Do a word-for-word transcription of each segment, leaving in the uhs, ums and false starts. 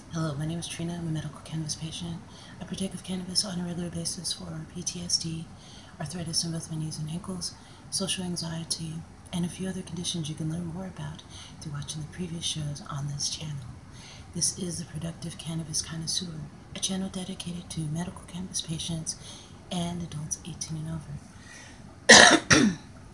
Hello, my name is Trina. I'm a medical cannabis patient. I partake of cannabis on a regular basis for P T S D, arthritis in both my knees and ankles, social anxiety, and a few other conditions you can learn more about through watching the previous shows on this channel. This is the Productive Cannabis Connoisseur, a channel dedicated to medical cannabis patients and adults eighteen and over.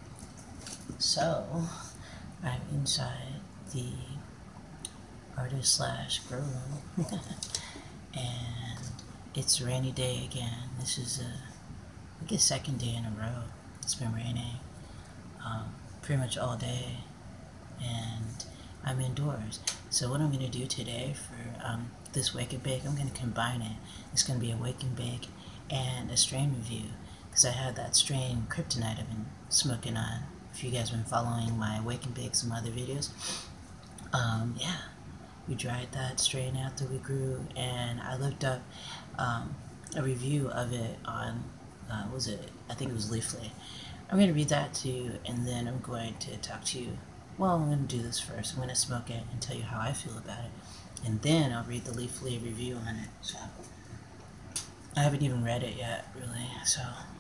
So, I'm inside the artist slash grow room and it's a rainy day again. This is a, I guess, second day in a row. It's been raining um, pretty much all day, and I'm indoors. So what I'm going to do today for um, this Wake and Bake, I'm going to combine it. It's going to be a Wake and Bake and a strain review, because I had that strain Kryptonite I've been smoking on. If you guys have been following my Wake and Bake, some other videos, um, yeah, we dried that strain after we grew, and I looked up um, a review of it on, uh, was it, I think it was Leafly. I'm going to read that to you, and then I'm going to talk to you. Well, I'm going to do this first. I'm going to smoke it and tell you how I feel about it, and then I'll read the Leafly review on it. So I haven't even read it yet, really. So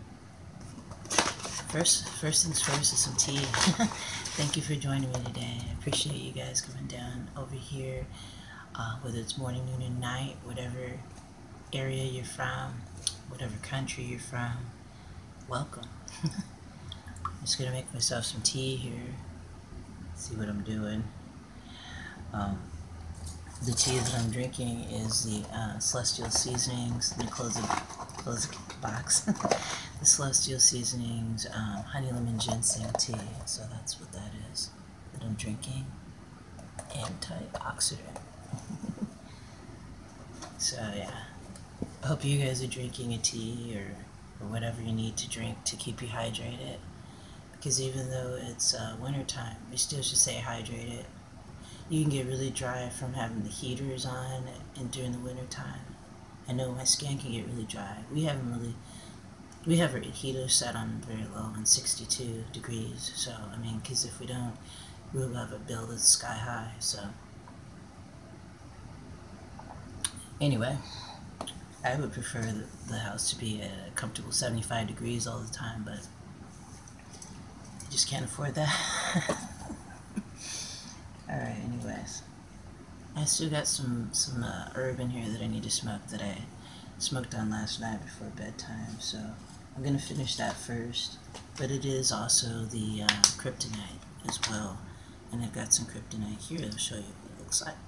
first, first things first is some tea. Thank you for joining me today. I appreciate you guys coming down over here, uh, whether it's morning, noon, and night, whatever area you're from, whatever country you're from. Welcome. I'm just gonna make myself some tea here. See what I'm doing. Um, the tea that I'm drinking is the uh, Celestial Seasonings. Let me close the, close the box. The Celestial Seasonings um, Honey Lemon Ginseng Tea. So that's what that is that I'm drinking. Antioxidant. So yeah, I hope you guys are drinking a tea or, or whatever you need to drink to keep you hydrated. Because even though it's uh, winter time, we still should stay hydrated. You can get really dry from having the heaters on and during the winter time. I know my skin can get really dry. We haven't really, we have our heater set on very low, on sixty-two degrees. So, I mean, because if we don't, we'll have a bill that's sky high. So, anyway, I would prefer the, the house to be at a comfortable seventy-five degrees all the time, but I just can't afford that. Alright, anyways. I still got some, some uh, herb in here that I need to smoke that I smoked on last night before bedtime, so I'm going to finish that first. But it is also the uh, Kryptonite as well, and I've got some Kryptonite here. I'll show you what it looks like.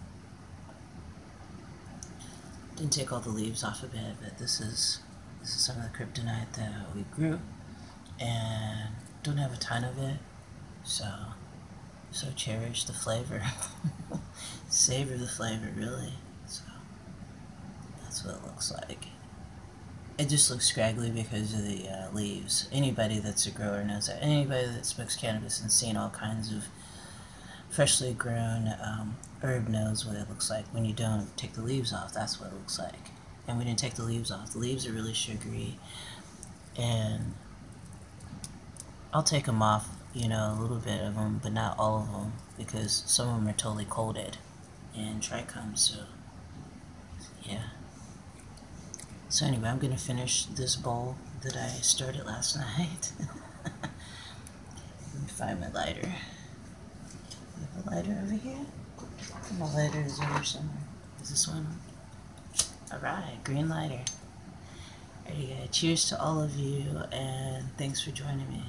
Didn't take all the leaves off of it, but this is, this is some of the Kryptonite that we grew, and don't have a ton of it, so... So cherish the flavor. Savor the flavor, really. So that's what it looks like. It just looks scraggly because of the uh, leaves. Anybody that's a grower knows that. Anybody that smokes cannabis and seen all kinds of freshly grown um, herb knows what it looks like when you don't take the leaves off. That's what it looks like. And we didn't take the leaves off. The leaves are really sugary, and I'll take them off, you know, a little bit of them, but not all of them, because some of them are totally coated in trichome, so yeah. So anyway, I'm going to finish this bowl that I started last night. Let me find my lighter. I have a lighter over here. My lighter is over somewhere. Is this one? Alright, green lighter. There you go. Cheers to all of you, and thanks for joining me.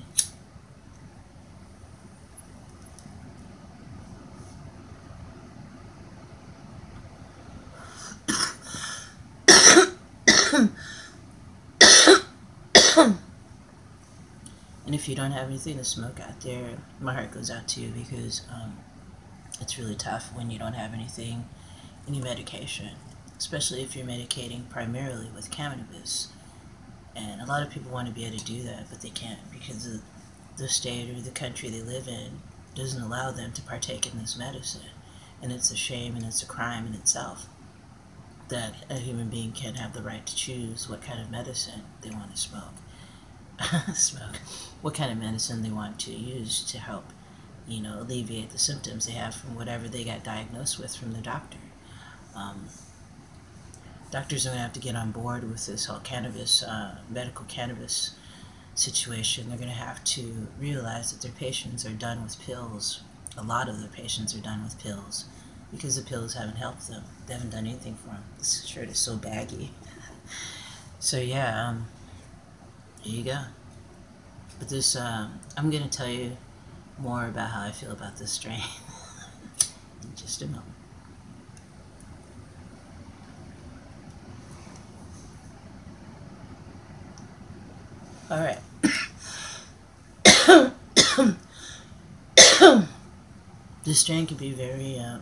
And if you don't have anything to smoke out there, my heart goes out to you, because um, it's really tough when you don't have anything, any medication, especially if you're medicating primarily with cannabis. And a lot of people want to be able to do that, but they can't, because the, the state or the country they live in doesn't allow them to partake in this medicine. And it's a shame, and it's a crime in itself that a human being can't have the right to choose what kind of medicine they want to smoke. smoke. What kind of medicine they want to use to help, you know, alleviate the symptoms they have from whatever they got diagnosed with from the doctor. Um, doctors are going to have to get on board with this whole cannabis, uh, medical cannabis situation. They're going to have to realize that their patients are done with pills. A lot of their patients are done with pills because the pills haven't helped them. They haven't done anything for them. This shirt is so baggy. So yeah, um, here you go. But this, um, I'm going to tell you more about how I feel about this strain in just a moment. All right. This strain can be very, uh,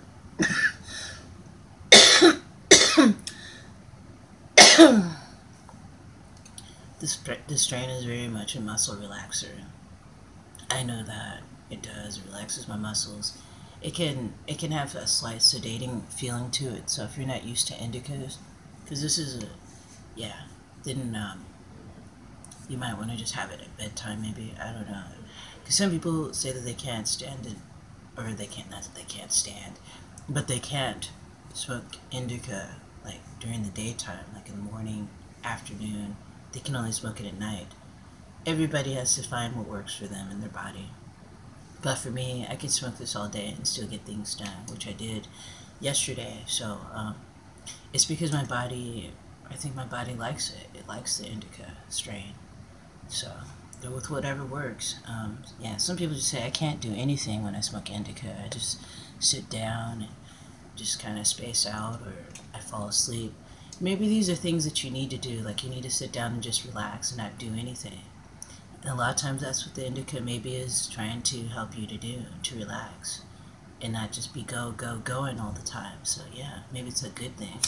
this, this strain is very much a muscle relaxer. I know that it does. It relaxes my muscles. It can, it can have a slight sedating feeling to it. So if you're not used to indicas, because this is a, yeah, then um, you might want to just have it at bedtime maybe. I don't know. Because some people say that they can't stand it, or they can't, not that they can't stand, but they can't smoke indica like during the daytime, like in the morning, afternoon. They can only smoke it at night. Everybody has to find what works for them in their body. But for me, I can smoke this all day and still get things done, which I did yesterday. So um, it's because my body, I think my body likes it. It likes the indica strain. So with whatever works. Um, yeah, some people just say I can't do anything when I smoke indica. I just sit down and just kind of space out, or I fall asleep. Maybe these are things that you need to do, like you need to sit down and just relax and not do anything. And a lot of times that's what the indica maybe is trying to help you to do, to relax and not just be go, go, going all the time. So yeah, maybe it's a good thing.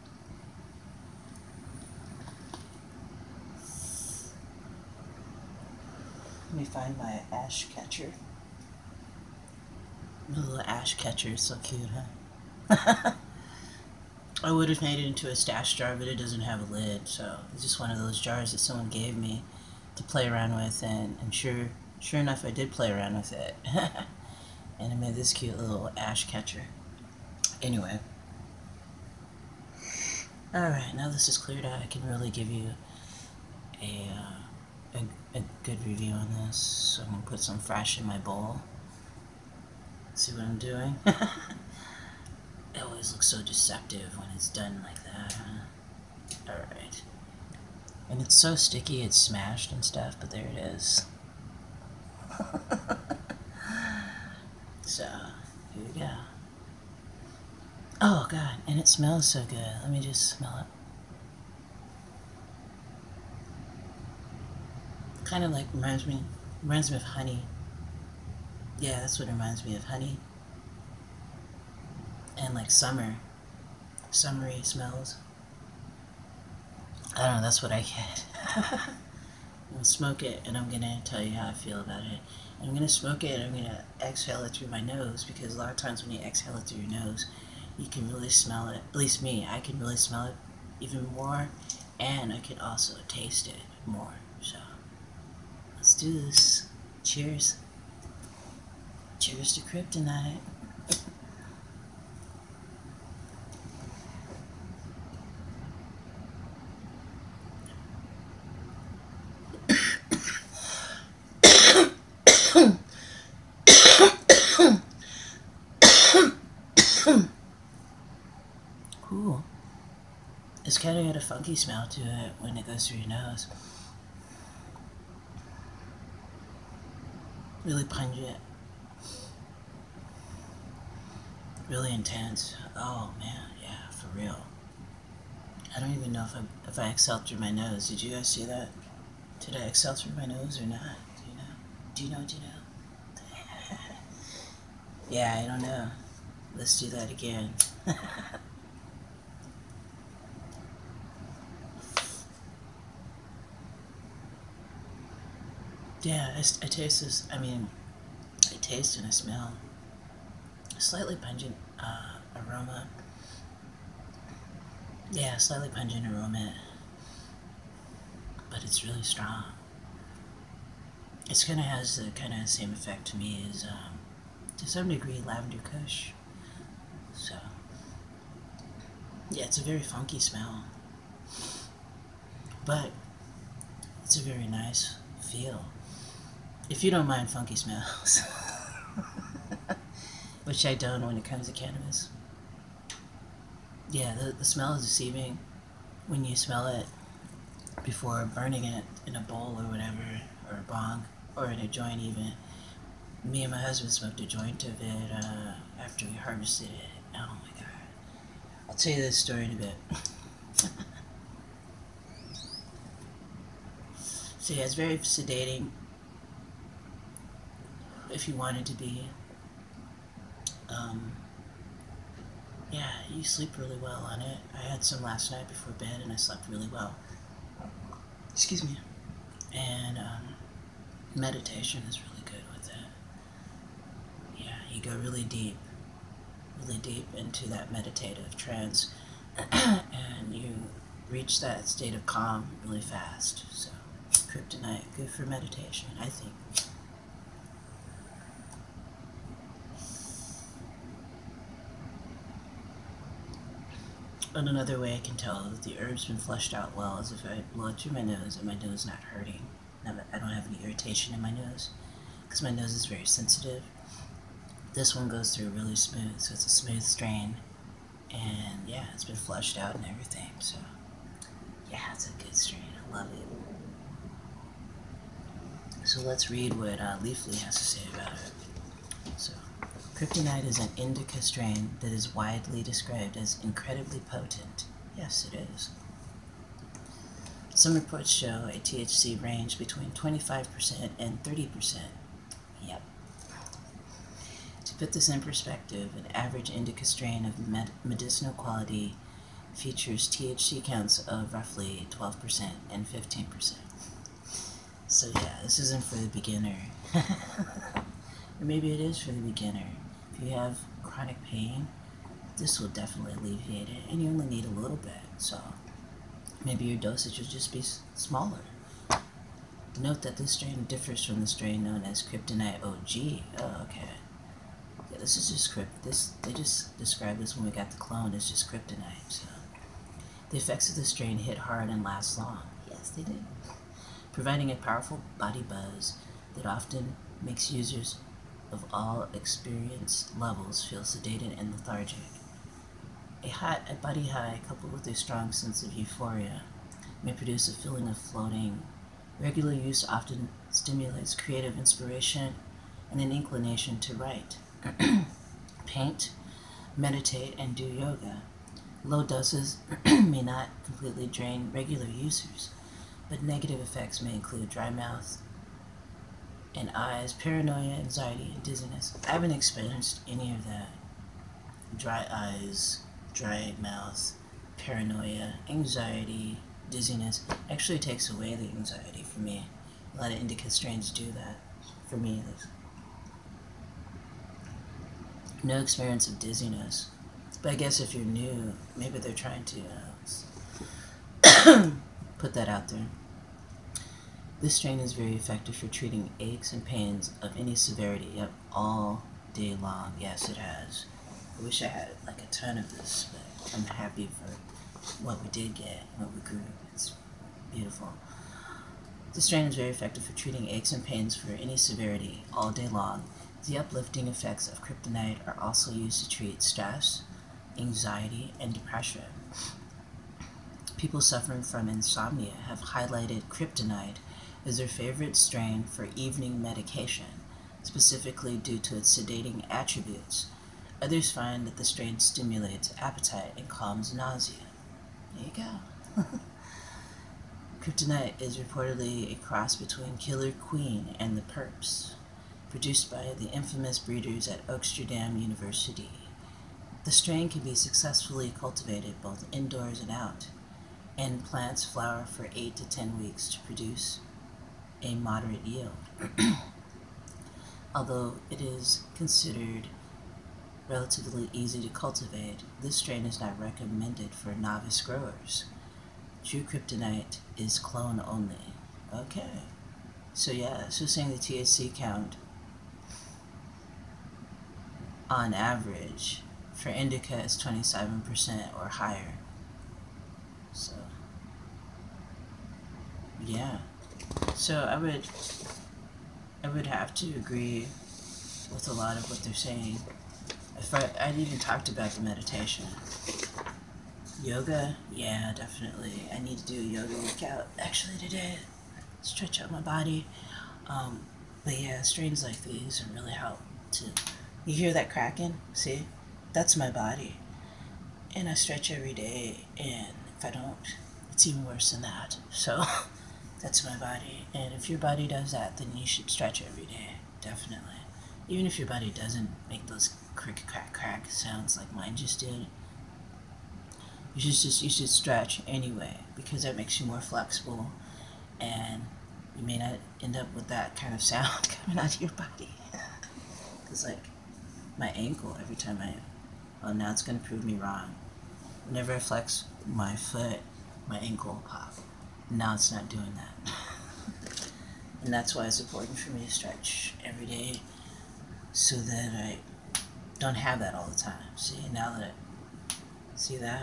Let me find my ash catcher. The little ash catcher is so cute, huh? I would have made it into a stash jar, but it doesn't have a lid, so it's just one of those jars that someone gave me to play around with, and, and sure, sure enough, I did play around with it. And I made this cute little ash catcher. Anyway. Alright, now this is cleared out, I can really give you a, uh, a, a good review on this. So I'm going to put some fresh in my bowl. See what I'm doing? It always looks so deceptive when it's done like that, huh? Alright. And it's so sticky, it's smashed and stuff, but there it is. So, here we go. Oh god, and it smells so good. Let me just smell it. Kind of like reminds me, reminds me of honey. Yeah, that's what it reminds me of, honey. And like summer, summery smells. I don't know, that's what I get. I'm gonna smoke it and I'm gonna tell you how I feel about it. And I'm gonna smoke it and I'm gonna exhale it through my nose, because a lot of times when you exhale it through your nose, you can really smell it. At least me, I can really smell it even more, and I can also taste it more. So let's do this. Cheers. Cheers to kryptonite. Cool. It's kind of got a funky smell to it when it goes through your nose. Really pungent. Really intense. Oh man, yeah, for real. I don't even know if I if I exhaled through my nose. Did you guys see that? Did I exhale through my nose or not? Do you know? Do you know? Do you know? Yeah, I don't know. Let's do that again. Yeah, I, I taste this. I mean, I taste and I smell a slightly pungent uh, aroma. Yeah, slightly pungent aroma, but it's really strong. It's kind of has the kind of same effect to me as, um, to some degree, Lavender Kush. So, Yeah, it's a very funky smell, but it's a very nice feel. If you don't mind funky smells, which I don't when it comes to cannabis. Yeah, the, the smell is deceiving when you smell it before burning it in a bowl or whatever, or a bong, or in a joint even. Me and my husband smoked a joint of it uh, after we harvested it. Oh my god. I'll tell you this story in a bit. So yeah, it's very sedating if you want it to be. Um, yeah, you sleep really well on it. I had some last night before bed and I slept really well. Excuse me. And um, meditation is really good with it. Yeah, you go really deep, really deep into that meditative trance and you reach that state of calm really fast. So, kryptonite, good for meditation, I think. And another way I can tell that the herb's been flushed out well is if I blow it through my nose and my nose not hurting. I don't have any irritation in my nose because my nose is very sensitive. This one goes through really smooth, so it's a smooth strain. And yeah, it's been flushed out and everything, so yeah, it's a good strain. I love it. So let's read what uh, Leafly has to say about it. So, kryptonite is an indica strain that is widely described as incredibly potent. Yes, it is. Some reports show a T H C range between twenty-five percent and thirty percent. Yep. To put this in perspective, an average indica strain of med medicinal quality features T H C counts of roughly twelve percent and fifteen percent. So yeah, this isn't for the beginner. Or maybe it is for the beginner. If you have chronic pain, this will definitely alleviate it, and you only need a little bit, so maybe your dosage will just be smaller. Note that this strain differs from the strain known as Kryptonite O G. Oh, okay. Yeah, this is just crypt. This they just described this when we got the clone as just kryptonite. So the effects of the strain hit hard and last long. Yes, they did, providing a powerful body buzz that often makes users of all experience levels feel sedated and lethargic. A hot, a body high coupled with a strong sense of euphoria may produce a feeling of floating. Regular use often stimulates creative inspiration and an inclination to write, paint, meditate, and do yoga. Low doses may not completely drain regular users, but negative effects may include dry mouth and eyes, paranoia, anxiety, and dizziness. I haven't experienced any of that. Dry eyes, dry mouth, paranoia, anxiety, dizziness. Actually takes away the anxiety for me. A lot of indica strains do that. For me, at least. No experience of dizziness. But I guess if you're new, maybe they're trying to uh, put that out there. This strain is very effective for treating aches and pains of any severity, yep, all day long. Yes, it has. I wish I had like a ton of this, but I'm happy for what we did get, what we grew. It's beautiful. This strain is very effective for treating aches and pains for any severity, all day long. The uplifting effects of kryptonite are also used to treat stress, anxiety, and depression. People suffering from insomnia have highlighted kryptonite as their favorite strain for evening medication, specifically due to its sedating attributes. Others find that the strain stimulates appetite and calms nausea. There you go. Kryptonite is reportedly a cross between Killer Queen and the Perps, produced by the infamous breeders at Oaksterdam University. The strain can be successfully cultivated both indoors and out, and plants flower for eight to ten weeks to produce a moderate yield. Although it is considered relatively easy to cultivate, this strain is not recommended for novice growers. True kryptonite is clone only. Okay. So yeah, so saying the T H C count on average For indica, it's twenty-seven percent or higher. So, yeah. So I would, I would have to agree with a lot of what they're saying. If I, I'd even talked about the meditation. Yoga, yeah, definitely. I need to do a yoga workout actually today. Stretch out my body. Um, but yeah, strains like these really help to. You hear that cracking? See? That's my body. And I stretch every day, and if I don't, it's even worse than that. So, that's my body. And if your body does that, then you should stretch every day, definitely. Even if your body doesn't make those crick crack crack sounds like mine just did, you should just you should stretch anyway, because that makes you more flexible, and you may not end up with that kind of sound coming out of your body. Because like my ankle, every time I, oh, now it's gonna prove me wrong. Whenever I flex my foot, my ankle will pop. Now it's not doing that. And that's why it's important for me to stretch every day, so that I don't have that all the time. See, now that I see that,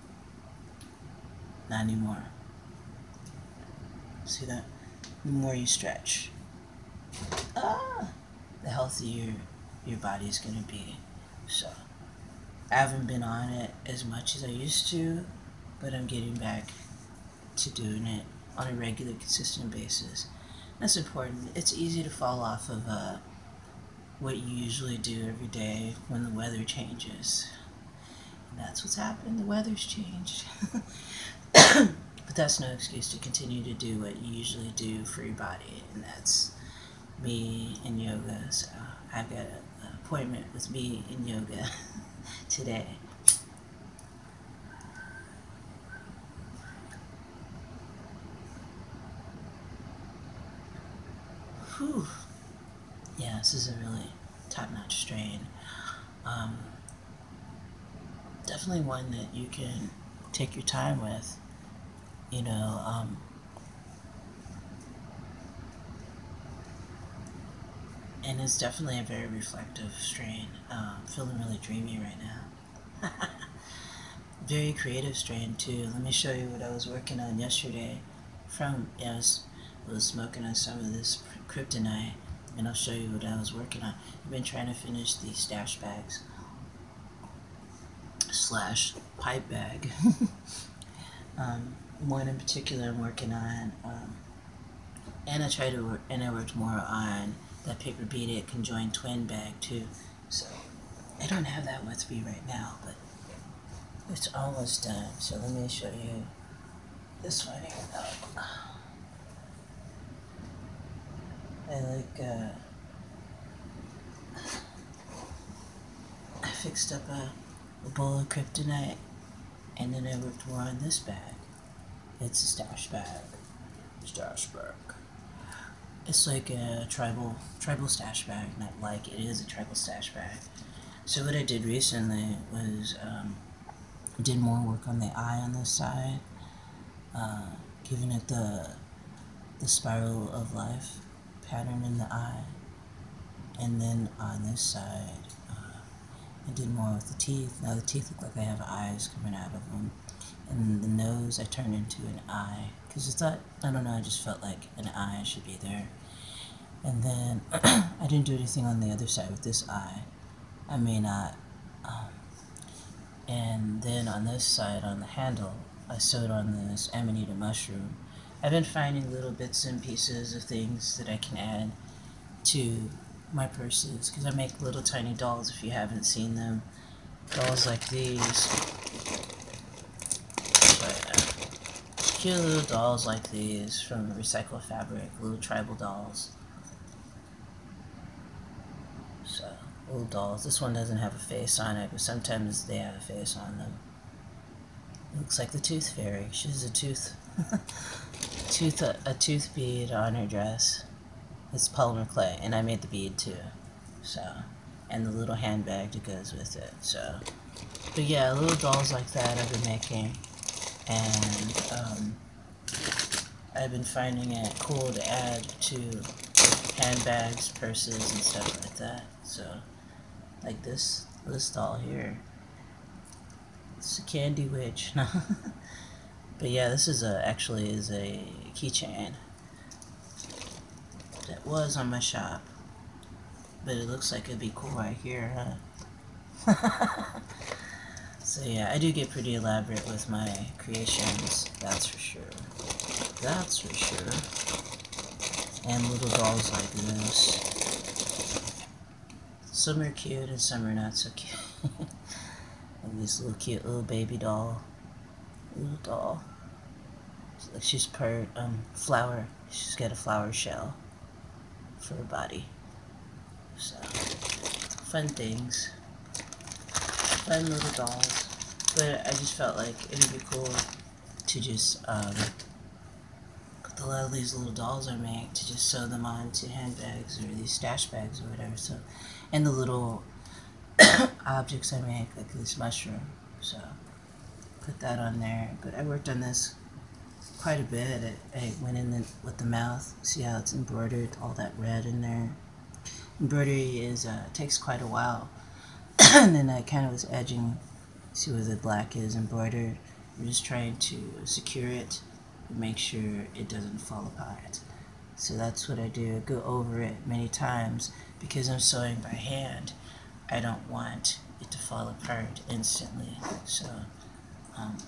not anymore. See that? The more you stretch, ah, the healthier your body's gonna be. So, I haven't been on it as much as I used to, but I'm getting back to doing it on a regular, consistent basis. That's important. It's easy to fall off of uh, what you usually do every day when the weather changes. And that's what's happened. The weather's changed. But that's no excuse to continue to do what you usually do for your body, and that's me in yoga. So I've got an appointment with me in yoga today. Whew. Yeah, this is a really top-notch strain. Um, definitely one that you can take your time with. You know, um, and it's definitely a very reflective strain. Um, I'm feeling really dreamy right now. Very creative strain too. Let me show you what I was working on yesterday. From, yeah, I was, I was smoking on some of this kryptonite, and I'll show you what I was working on. I've been trying to finish these stash bags slash pipe bag. um, one in particular I'm working on, um, and I tried to work, and I worked more on that paper beaded conjoined twin bag too. So I don't have that with me right now, but it's almost done. So let me show you this one here. Oh. I like uh, I fixed up a, a bowl of kryptonite, and then I worked more on this bag. It's a stash bag. Stash bag. It's like a tribal tribal stash bag. Not like, it is a tribal stash bag. So what I did recently was um, did more work on the eye on this side, uh, giving it the the spiral of life pattern in the eye, and then on this side uh, I did more with the teeth. Now the teeth look like they have eyes coming out of them, and the nose I turned into an eye, because I thought, I don't know, I just felt like an eye should be there. And then I didn't do anything on the other side with this eye. I may not. Um, and then on this side, on the handle, I sewed on this amanita mushroom. I've been finding little bits and pieces of things that I can add to my purses, because I make little tiny dolls if you haven't seen them. Dolls like these. Cute little dolls like these from recycled fabric, little tribal dolls. So, little dolls. This one doesn't have a face on it, but sometimes they have a face on them. It looks like the Tooth Fairy. She has a tooth, tooth, a, a tooth bead on her dress. It's polymer clay, and I made the bead too. So, and the little handbag that goes with it. So, but yeah, little dolls like that I've been making. And um, I've been finding it cool to add to handbags, purses, and stuff like that. So, like this, this doll here, It's a candy witch. But yeah, this is a actually is a keychain that was on my shop, but it looks like it'd be cool right here, huh? So yeah, I do get pretty elaborate with my creations, that's for sure. That's for sure. And little dolls like this. Some are cute and some are not so cute. And this little cute little baby doll. Little doll. Like she's per um flower. She's got a flower shell for her body. So fun things. Fun little dolls. But I just felt like it would be cool to just um a lot of these little dolls I make to just sew them onto handbags or these stash bags or whatever. So, and the little objects I make, like this mushroom. So, put that on there. But I worked on this quite a bit. I, I went in the, with the mouth. See how it's embroidered, all that red in there. Embroidery is uh, takes quite a while. And then I kind of was edging. See where the black is embroidered. I'm just trying to secure it. Make sure it doesn't fall apart. So that's what I do. I go over it many times because I'm sewing by hand. I don't want it to fall apart instantly. So um,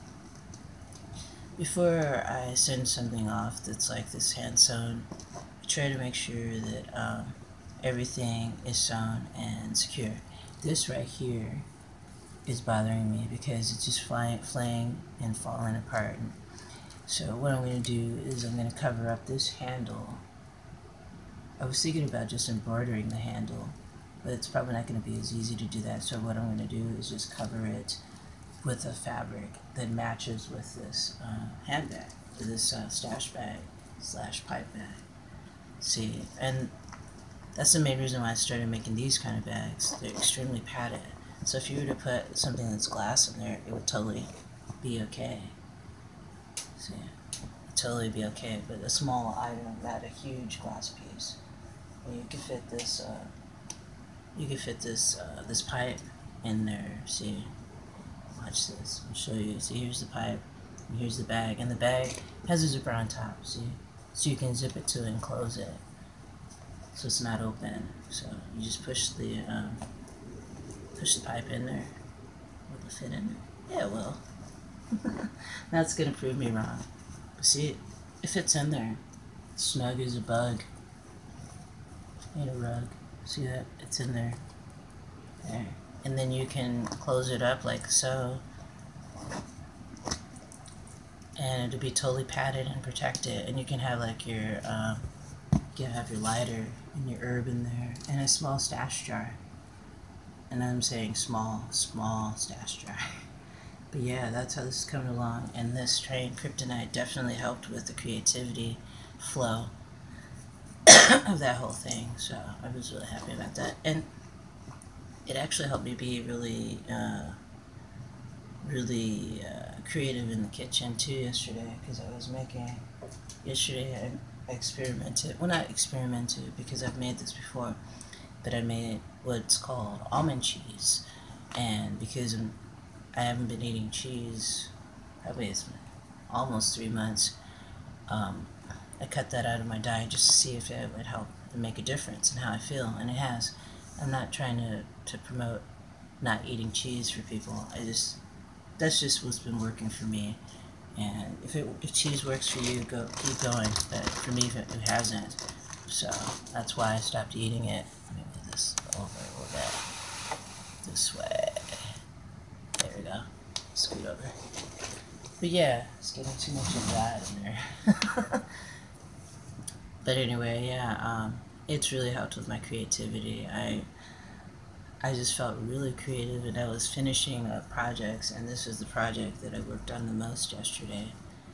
before I send something off that's like this hand sewn, I try to make sure that um, everything is sewn and secure. This right here is bothering me because it's just flying, flaying and falling apart. So what I'm going to do is I'm going to cover up this handle. I was thinking about just embroidering the handle, but it's probably not going to be as easy to do that. So what I'm going to do is just cover it with a fabric that matches with this uh, handbag, this uh, stash bag slash pipe bag. See, and that's the main reason why I started making these kind of bags. They're extremely padded. So if you were to put something that's glass in there, it would totally be okay. See, it'd totally be okay, but a small item, not a huge glass piece. And you can fit this, uh, you can fit this, uh, this pipe in there. See, watch this. I'll show you. See, here's the pipe, and here's the bag, and the bag has a zipper on top. See, so you can zip it to and close it, so it's not open. So you just push the, um, push the pipe in there. Will it fit in there? Yeah, it will. That's gonna prove me wrong. But see, it fits in there. Snug as a bug. Ain't a rug. See that? It's in there. There. And then you can close it up like so. And it'll be totally padded and protected. And you can have like your, um, you can have your lighter and your herb in there. And a small stash jar. And I'm saying small, small stash jar. But yeah, that's how this is coming along, and this train, Kryptonite, definitely helped with the creativity flow of that whole thing, so I was really happy about that. And it actually helped me be really, uh, really uh, creative in the kitchen too yesterday, because I was making, yesterday I experimented, well not experimented because I've made this before, but I made what's called almond cheese, and because I'm I haven't been eating cheese, probably it's almost three months. Um, I cut that out of my diet just to see if it would help and make a difference in how I feel, and it has. I'm not trying to, to promote not eating cheese for people. I just, that's just what's been working for me. And if it, if cheese works for you, go keep going. But for me, it, it hasn't. So that's why I stopped eating it. Let me move this over a little bit. This way. There we go. Scoot over. But yeah, it's getting too much of that in there. But anyway, yeah, um, it's really helped with my creativity. I I just felt really creative, and I was finishing uh, projects, and this was the project that I worked on the most yesterday.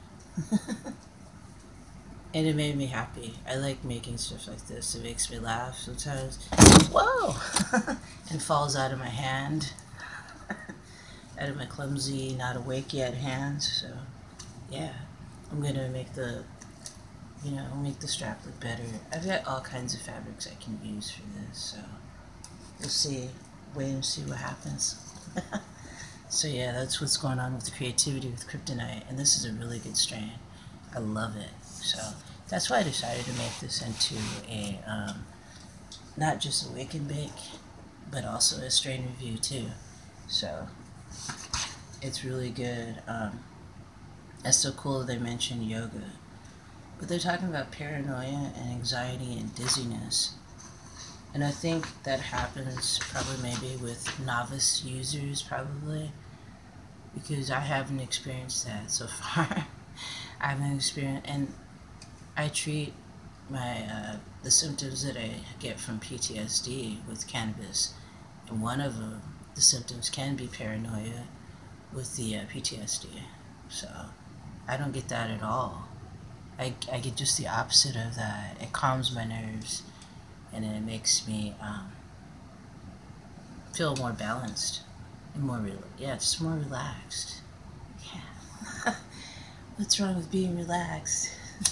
And it made me happy. I like making stuff like this. It makes me laugh sometimes. Whoa! And falls out of my hand. Out of my clumsy, not awake yet hands. So, yeah. I'm gonna make the, you know, make the strap look better. I've got all kinds of fabrics I can use for this, so we'll see. Wait and see what happens. So yeah, that's what's going on with the creativity with kryptonite, and this is a really good strain. I love it. So that's why I decided to make this into a um, not just a wake and bake, but also a strain review too. So it's really good. Um, it's so cool they mentioned yoga, but they're talking about paranoia and anxiety and dizziness. And I think that happens probably maybe with novice users, probably, because I haven't experienced that so far. I haven't experienced, and I treat my uh, the symptoms that I get from P T S D with cannabis, and one of them, the symptoms can be paranoia with the uh, P T S D. So I don't get that at all. I, I get just the opposite of that. It calms my nerves, and then it makes me um, feel more balanced and more real. Yeah, just more relaxed. Yeah. What's wrong with being relaxed?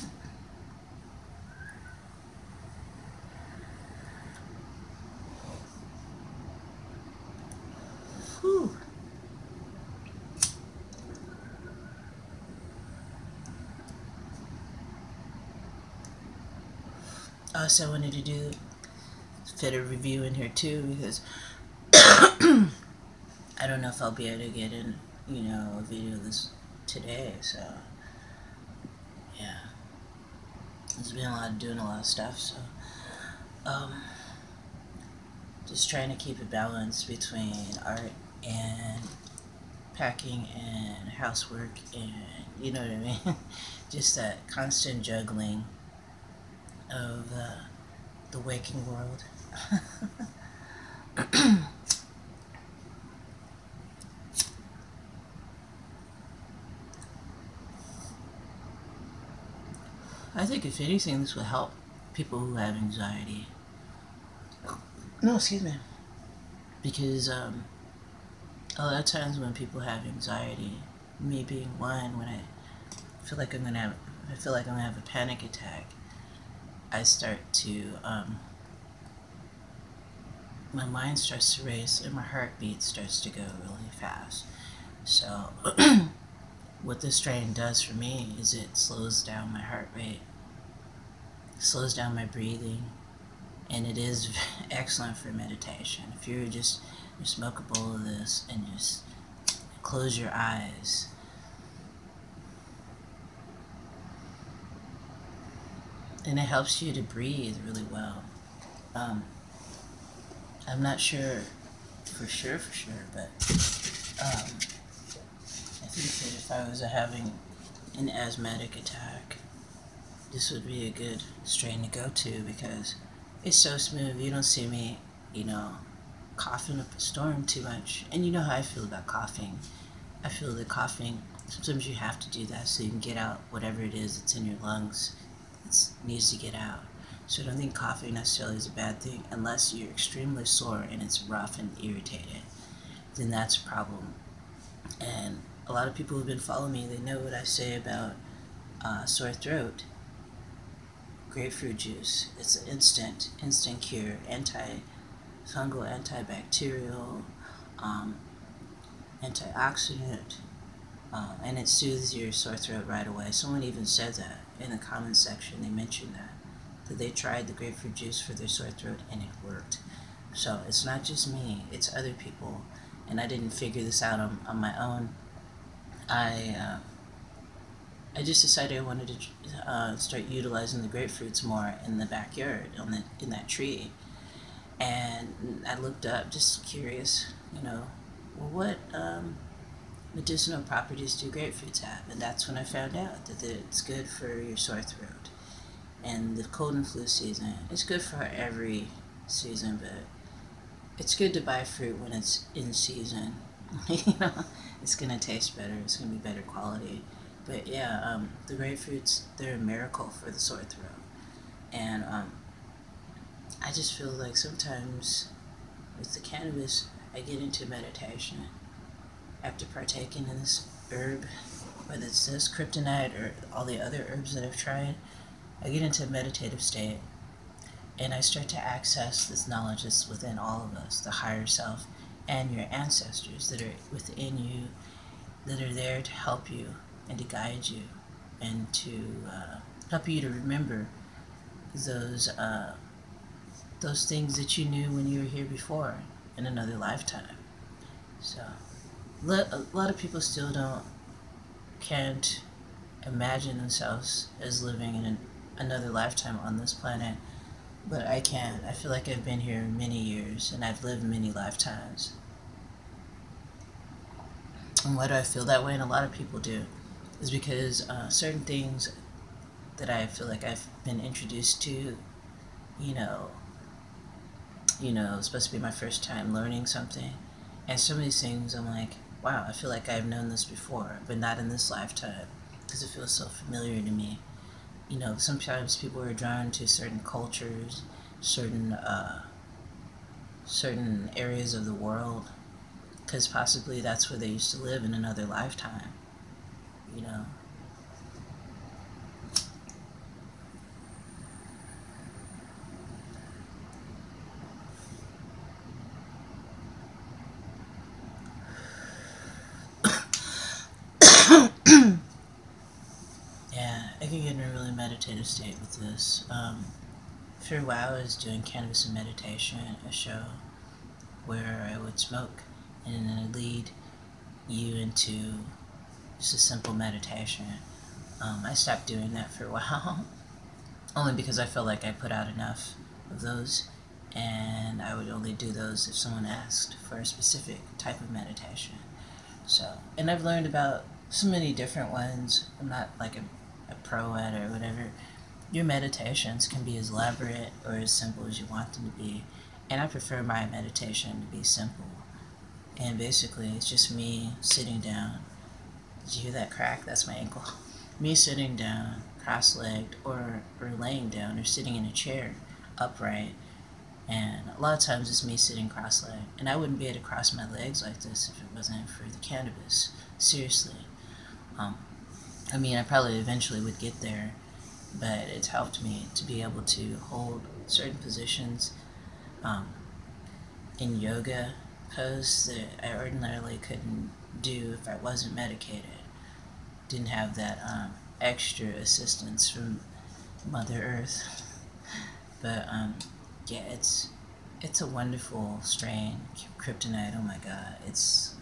Whew. Also, I wanted to do fit a review in here too because I don't know if I'll be able to get in, you know, a video of this today. So yeah, there's been a lot of doing a lot of stuff. So um, just trying to keep a balance between art and packing and housework, and you know what I mean. Just that constant juggling of uh, the waking world. I think if anything, this will help people who have anxiety. No, excuse me. Because um, a lot of times when people have anxiety, me being one, when I feel like I'm gonna have, I feel like I'm gonna have a panic attack, I start to, um, my mind starts to race and my heartbeat starts to go really fast. So what this strain does for me is it slows down my heart rate, slows down my breathing, and it is excellent for meditation. If you just you smoke a bowl of this and just close your eyes, and it helps you to breathe really well. Um, I'm not sure for sure for sure, but um, I think that if I was having an asthmatic attack, this would be a good strain to go to because it's so smooth. You don't see me, you know, coughing up a storm too much. And you know how I feel about coughing. I feel that coughing, sometimes you have to do that so you can get out whatever it is that's in your lungs that needs to get out. So I don't think coughing necessarily is a bad thing unless you're extremely sore and it's rough and irritated. Then that's a problem. And a lot of people who've been following me, they know what I say about uh, sore throat. Grapefruit juice. It's an instant, instant cure, anti-fungal, antibacterial, um, antioxidant, um, and it soothes your sore throat right away. Someone even said that in the comment section. They mentioned that that they tried the grapefruit juice for their sore throat and it worked. So it's not just me; it's other people, and I didn't figure this out on, on my own. I uh, I just decided I wanted to uh, start utilizing the grapefruits more in the backyard, on the in that tree. And I looked up, just curious, you know, well, what um, medicinal properties do grapefruits have? And that's when I found out that it's good for your sore throat. And the cold and flu season, it's good for every season, but it's good to buy fruit when it's in season. You know, it's gonna taste better. It's gonna be better quality. But yeah, um, the grapefruits, they're a miracle for the sore throat. And um, I just feel like sometimes with the cannabis, I get into meditation after partaking in this herb, whether it's this kryptonite or all the other herbs that I've tried. I get into a meditative state and I start to access this knowledge that's within all of us, the higher self, and your ancestors that are within you, that are there to help you and to guide you and to uh, help you to remember those uh, those things that you knew when you were here before in another lifetime. So a lot of people still don't can't imagine themselves as living in an, another lifetime on this planet, but I can. I feel like I've been here many years and I've lived many lifetimes. And why do I feel that way? And a lot of people do, is because uh, certain things that I feel like I've been introduced to, you know, you know, it's supposed to be my first time learning something, and some of these things I'm like, wow, I feel like I've known this before, but not in this lifetime, because it feels so familiar to me. You know, sometimes people are drawn to certain cultures, certain uh, certain areas of the world, because possibly that's where they used to live in another lifetime, you know. Yeah, I can get in a really meditative state with this. Um, for a while I was doing Cannabis and Meditation, a show where I would smoke and then I'd lead you into just a simple meditation. Um, I stopped doing that for a while, only because I felt like I put out enough of those, and I would only do those if someone asked for a specific type of meditation. So, and I've learned about so many different ones. I'm not like a, a pro at it or whatever. Your meditations can be as elaborate or as simple as you want them to be, and I prefer my meditation to be simple. And basically, it's just me sitting down. Did you hear that crack? That's my ankle. Me sitting down, cross-legged, or, or laying down, or sitting in a chair, upright. And a lot of times it's me sitting cross-legged. And I wouldn't be able to cross my legs like this if it wasn't for the cannabis. Seriously. Um, I mean, I probably eventually would get there, but it's helped me to be able to hold certain positions um, in yoga pose that I ordinarily couldn't do if I wasn't medicated. Didn't have that um, extra assistance from Mother Earth. But um, yeah, it's it's a wonderful strain, kryptonite. Oh my God, it's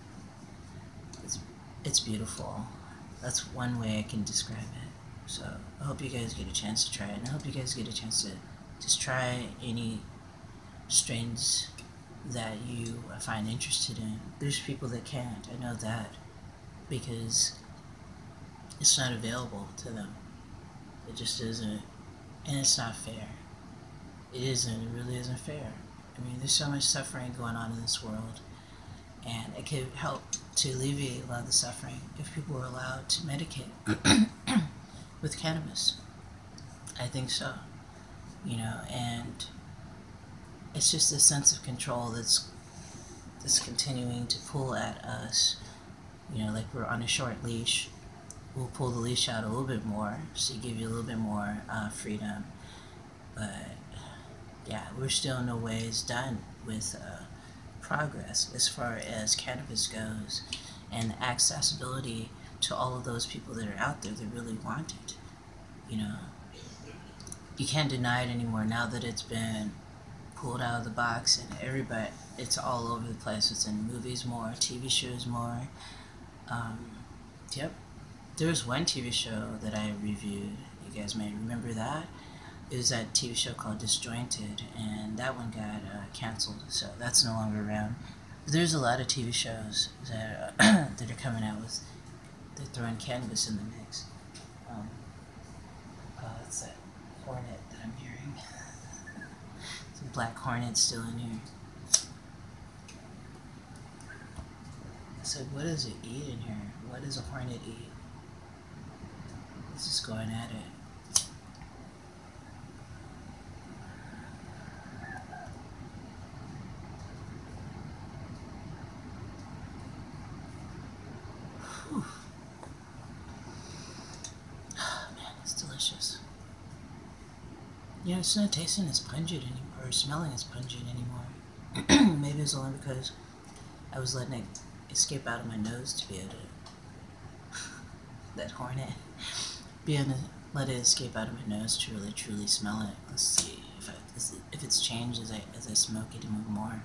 it's it's beautiful. That's one way I can describe it. So I hope you guys get a chance to try it, and I hope you guys get a chance to just try any strains that you find interested in. There's people that can't. I know that because it's not available to them. It just isn't, and it's not fair. It isn't. It really isn't fair. I mean, there's so much suffering going on in this world, and it could help to alleviate a lot of the suffering if people were allowed to medicate with cannabis. I think so. You know, and it's just a sense of control that's that's continuing to pull at us. You know, like we're on a short leash. We'll pull the leash out a little bit more, so give you a little bit more uh, freedom. But yeah, we're still in no ways done with uh, progress as far as cannabis goes, and accessibility to all of those people that are out there that really want it. You know, you can't deny it anymore now that it's been pulled out of the box, and everybody, it's all over the place. It's in movies more, T V shows more. Um, yep. There was one T V show that I reviewed. You guys may remember that. It was that T V show called Disjointed, and that one got uh, canceled, so that's no longer around. But there's a lot of T V shows that uh, that are coming out with, they're throwing cannabis in the mix. Um, oh, that's that hornet that I'm hearing. Some black hornet still in here. I said, what does it eat in here? What does a hornet eat? It's just going at it. Whew. Oh, man, it's delicious. You know, it's not tasting as pungent anymore, or smelling as pungent anymore. Maybe it's only because I was letting it escape out of my nose to be able to, that hornet, be able to let it escape out of my nose to really truly smell it. Let's see if, I, if it's changed as I, as I smoke it even more.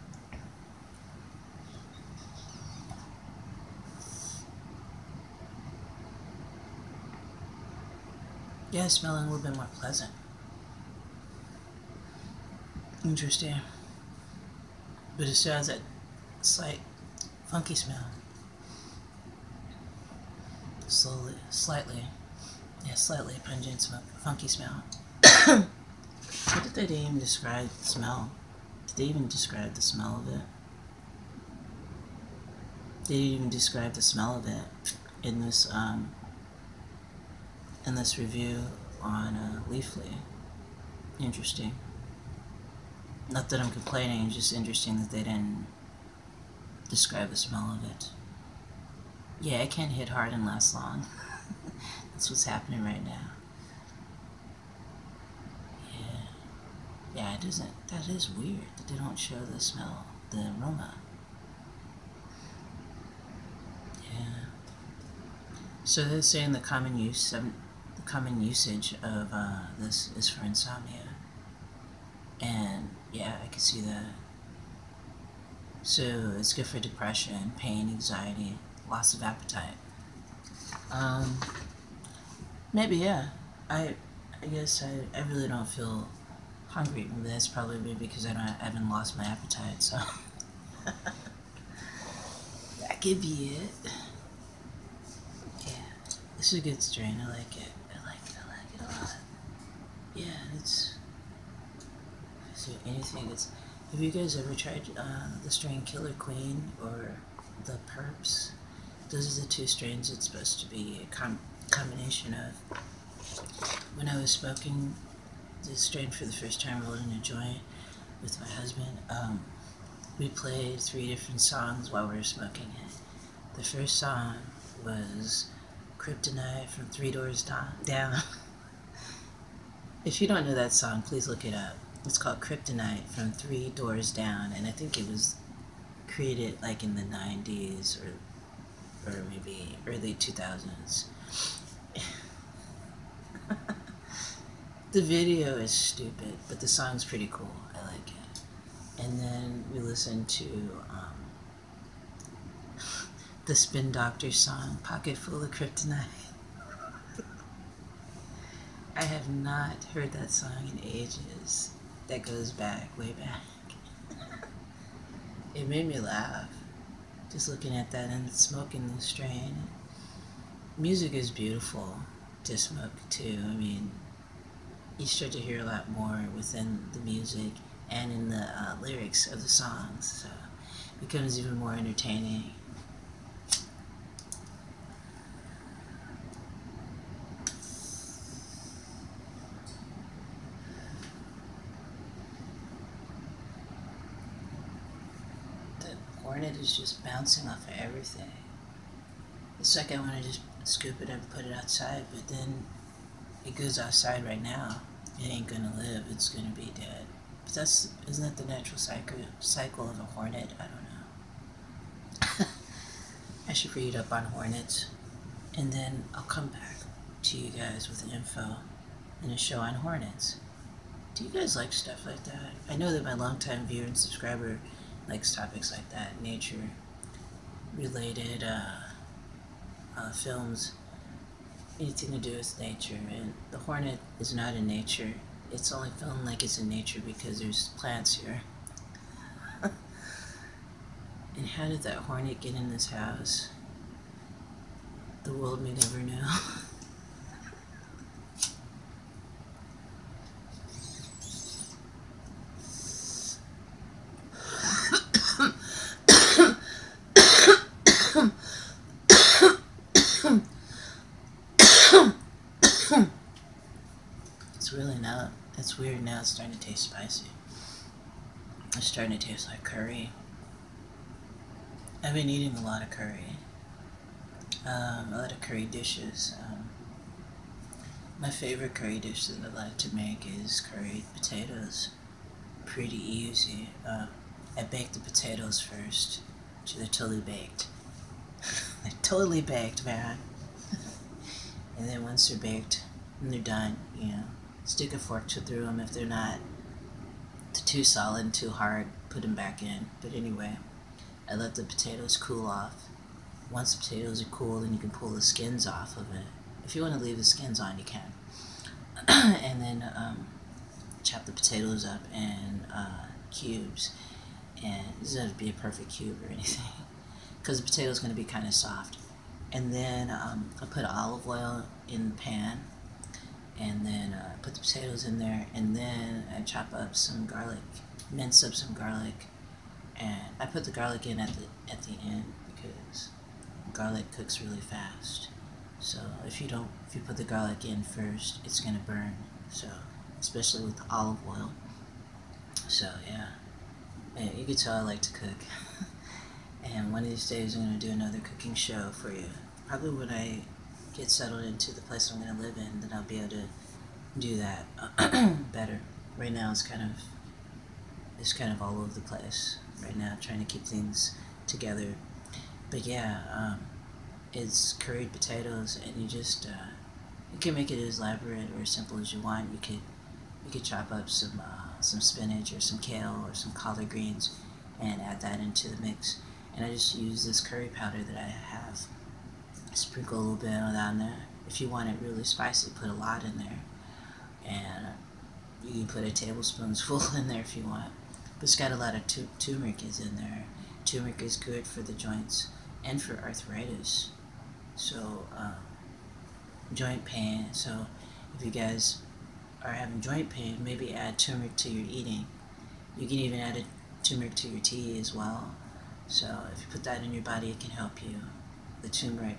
Yeah, it's smelling a little bit more pleasant. Interesting. But it still has that slight funky smell. Slowly, slightly, yeah, slightly pungent, smoke, funky smell. What did they even describe the smell? Did they even describe the smell of it? They didn't even describe the smell of it in this um, in this review on uh, Leafly. Interesting. Not that I'm complaining, it's just interesting that they didn't describe the smell of it. Yeah, it can't hit hard and last long. That's what's happening right now. Yeah. Yeah, it doesn't, that is weird that they don't show the smell, the aroma. Yeah. So they're saying the common use, um, the common usage of uh, this is for insomnia. And yeah, I can see that. So it's good for depression, pain, anxiety, loss of appetite. Um, maybe, yeah. I I guess I, I really don't feel hungry. Maybe that's probably because I don't I haven't lost my appetite, so that could be it. Yeah. This is a good strain, I like it. I like it, I like it a lot. Yeah, it's is there anything that's have you guys ever tried uh, the strain Killer Queen or the Perps? Those are the two strains it's supposed to be a com combination of. When I was smoking this strain for the first time, rolling a joint with my husband, um, we played three different songs while we were smoking it. The first song was Kryptonite from Three Doors Down. If you don't know that song, please look it up. It's called Kryptonite from Three Doors Down, and I think it was created like in the nineties or, or maybe early two thousands. The video is stupid, but the song's pretty cool. I like it. And then we listened to um, the Spin Doctors song, Pocket Full of Kryptonite. I have not heard that song in ages. That goes back, way back. It made me laugh, just looking at that and smoking the strain. Music is beautiful to smoke too. I mean, you start to hear a lot more within the music and in the uh, lyrics of the songs, so it becomes even more entertaining. Hornet is just bouncing off of everything. It's like I want to just scoop it up and put it outside, but then it goes outside right now. It ain't gonna live, it's gonna be dead. But that's, isn't that the natural cycle, cycle of a hornet? I don't know. I should read up on hornets, and then I'll come back to you guys with info and a show on hornets. Do you guys like stuff like that? I know that my longtime viewer and subscriber likes topics like that, nature related uh, uh, films, anything to do with nature. And the hornet is not in nature. It's only filmed like it's in nature because there's plants here. And how did that hornet get in this house? The world may never know. It's really not. It's weird now. It's starting to taste spicy. It's starting to taste like curry. I've been eating a lot of curry. Um, a lot of curry dishes. Um, my favorite curry dish that I like to make is curried potatoes. Pretty easy. Uh, I bake the potatoes first, They're totally baked. They're totally baked, man. And then once they're baked and they're done, you know, stick a fork through them. If they're not too solid and too hard, put them back in. But anyway, I let the potatoes cool off. Once the potatoes are cool, then you can pull the skins off of it. If you want to leave the skins on, you can. And then um, chop the potatoes up in uh, cubes. And it doesn't have to be a perfect cube or anything, because the potato is going to be kind of soft. And then um, I put olive oil in the pan, and then uh, put the potatoes in there, and then I chop up some garlic, mince up some garlic, and I put the garlic in at the at the end because garlic cooks really fast. So if you don't, if you put the garlic in first, it's gonna burn. So especially with the olive oil. So yeah, yeah, you can tell I like to cook. And one of these days I'm gonna do another cooking show for you. Probably when I get settled into the place I'm gonna live in, then I'll be able to do that better. Right now it's kind of it's kind of all over the place right now, trying to keep things together. But yeah, um, it's curried potatoes, and you just uh, you can make it as elaborate or as simple as you want. You could you could chop up some uh, some spinach or some kale or some collard greens and add that into the mix. And I just use this curry powder that I have. Sprinkle a little bit of that in there. If you want it really spicy, put a lot in there. And you can put a tablespoonful in there if you want. But it's got a lot of tu turmeric is in there. Turmeric is good for the joints and for arthritis. So, um, joint pain. So, if you guys are having joint pain, maybe add turmeric to your eating. You can even add a turmeric to your tea as well. So, if you put that in your body, it can help you. The turmeric.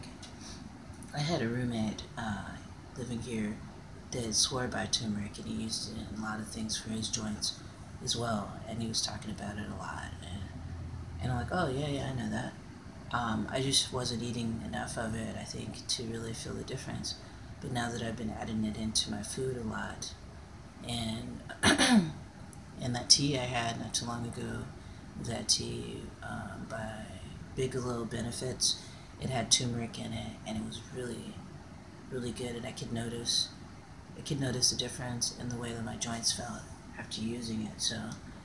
I had a roommate uh, living here that swore by turmeric, and he used it in a lot of things for his joints as well, and he was talking about it a lot, and, and I'm like, oh yeah, yeah, I know that. Um, I just wasn't eating enough of it, I think, to really feel the difference. But now that I've been adding it into my food a lot, and and that tea I had not too long ago, that tea um, by Bigelow Benefits, it had turmeric in it, and it was really, really good, and I could notice, I could notice the difference in the way that my joints felt after using it. So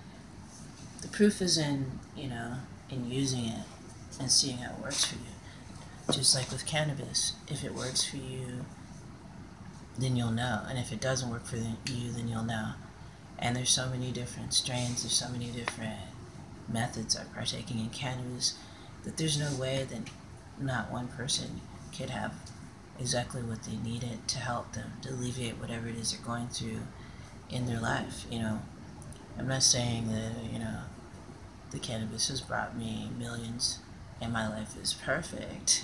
the proof is in, you know, in using it and seeing how it works for you. Just like with cannabis, if it works for you, then you'll know, and if it doesn't work for you, then you'll know. And there's so many different strains, there's so many different methods of partaking in cannabis that there's no way that not one person could have exactly what they needed to help them, to alleviate whatever it is they're going through in their life. You know, I'm not saying that, you know, the cannabis has brought me millions and my life is perfect.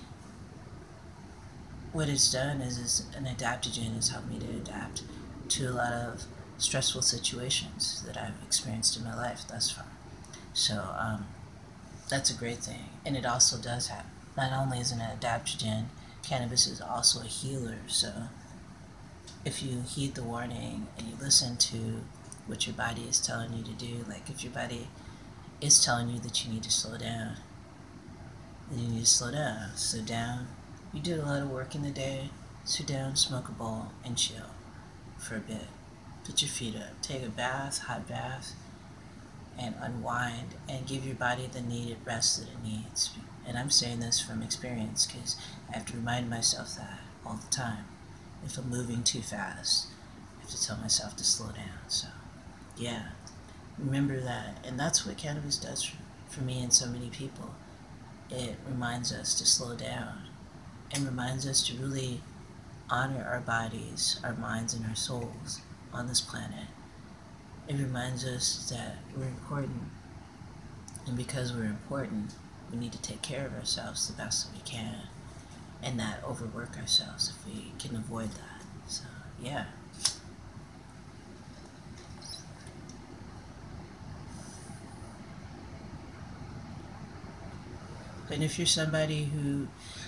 What it's done is, is an adaptogen has helped me to adapt to a lot of stressful situations that I've experienced in my life thus far. So um, that's a great thing. And it also does have, not only is it an adaptogen, cannabis is also a healer. So if you heed the warning and you listen to what your body is telling you to do, like if your body is telling you that you need to slow down, then you need to slow down. Slow down. You did a lot of work in the day, sit down, smoke a bowl, and chill for a bit. Put your feet up, take a bath, hot bath, and unwind, and give your body the needed rest that it needs. And I'm saying this from experience because I have to remind myself that all the time. If I'm moving too fast, I have to tell myself to slow down. So, yeah, remember that. And that's what cannabis does for, for me and so many people. It reminds us to slow down and reminds us to really honor our bodies, our minds, and our souls on this planet. It reminds us that we're important, and because we're important, we need to take care of ourselves the best that we can and not overwork ourselves if we can avoid that. So, yeah. And if you're somebody who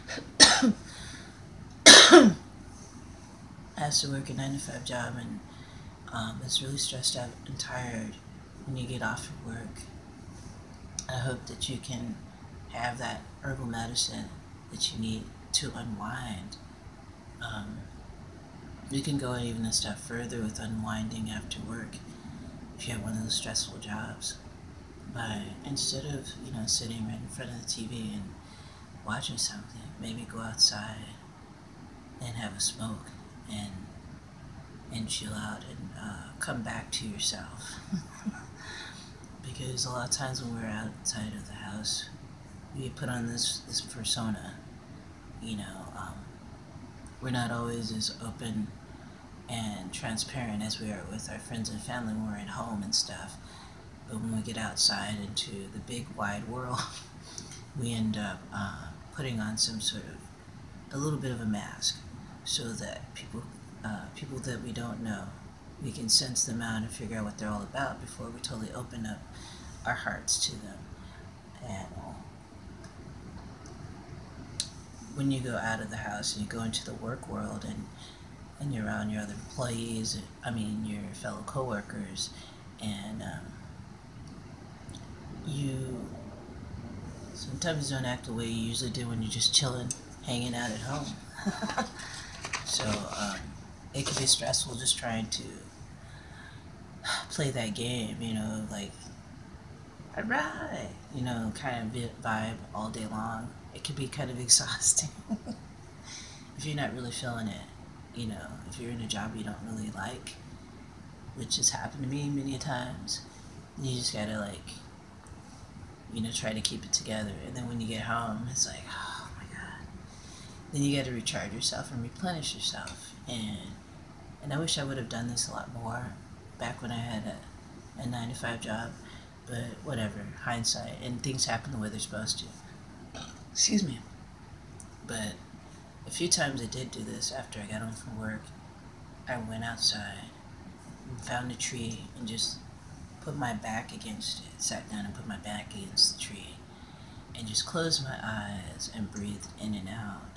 has to work a nine to five job and um, is really stressed out and tired when you get off of work, I hope that you can have that herbal medicine that you need to unwind. Um, you can go even a step further with unwinding after work if you have one of those stressful jobs. By instead of, you know, sitting right in front of the T V and watching something, maybe go outside and have a smoke and and chill out and uh, come back to yourself. Because a lot of times when we're outside of the house, we put on this this persona. You know, um, we're not always as open and transparent as we are with our friends and family when we're at home and stuff. But when we get outside into the big wide world, we end up uh, putting on some sort of a little bit of a mask, so that people uh, people that we don't know, we can sense them out and figure out what they're all about before we totally open up our hearts to them. And when you go out of the house and you go into the work world and and you're around your other employees, I mean your fellow coworkers, and um, you sometimes don't act the way you usually do when you're just chilling, hanging out at home. So um, it can be stressful just trying to play that game, you know, like, alright, you know, kind of vibe all day long. It can be kind of exhausting if you're not really feeling it. You know, if you're in a job you don't really like, which has happened to me many times, you just gotta, like, you know, try to keep it together. And then when you get home, it's like, oh my god. Then you gotta recharge yourself and replenish yourself. And and I wish I would have done this a lot more back when I had a, a nine to five job. But whatever, hindsight, and things happen the way they're supposed to. Excuse me. But a few times I did do this after I got home from work. I went outside and found a tree and just put my back against it, sat down and put my back against the tree, and just closed my eyes and breathed in and out.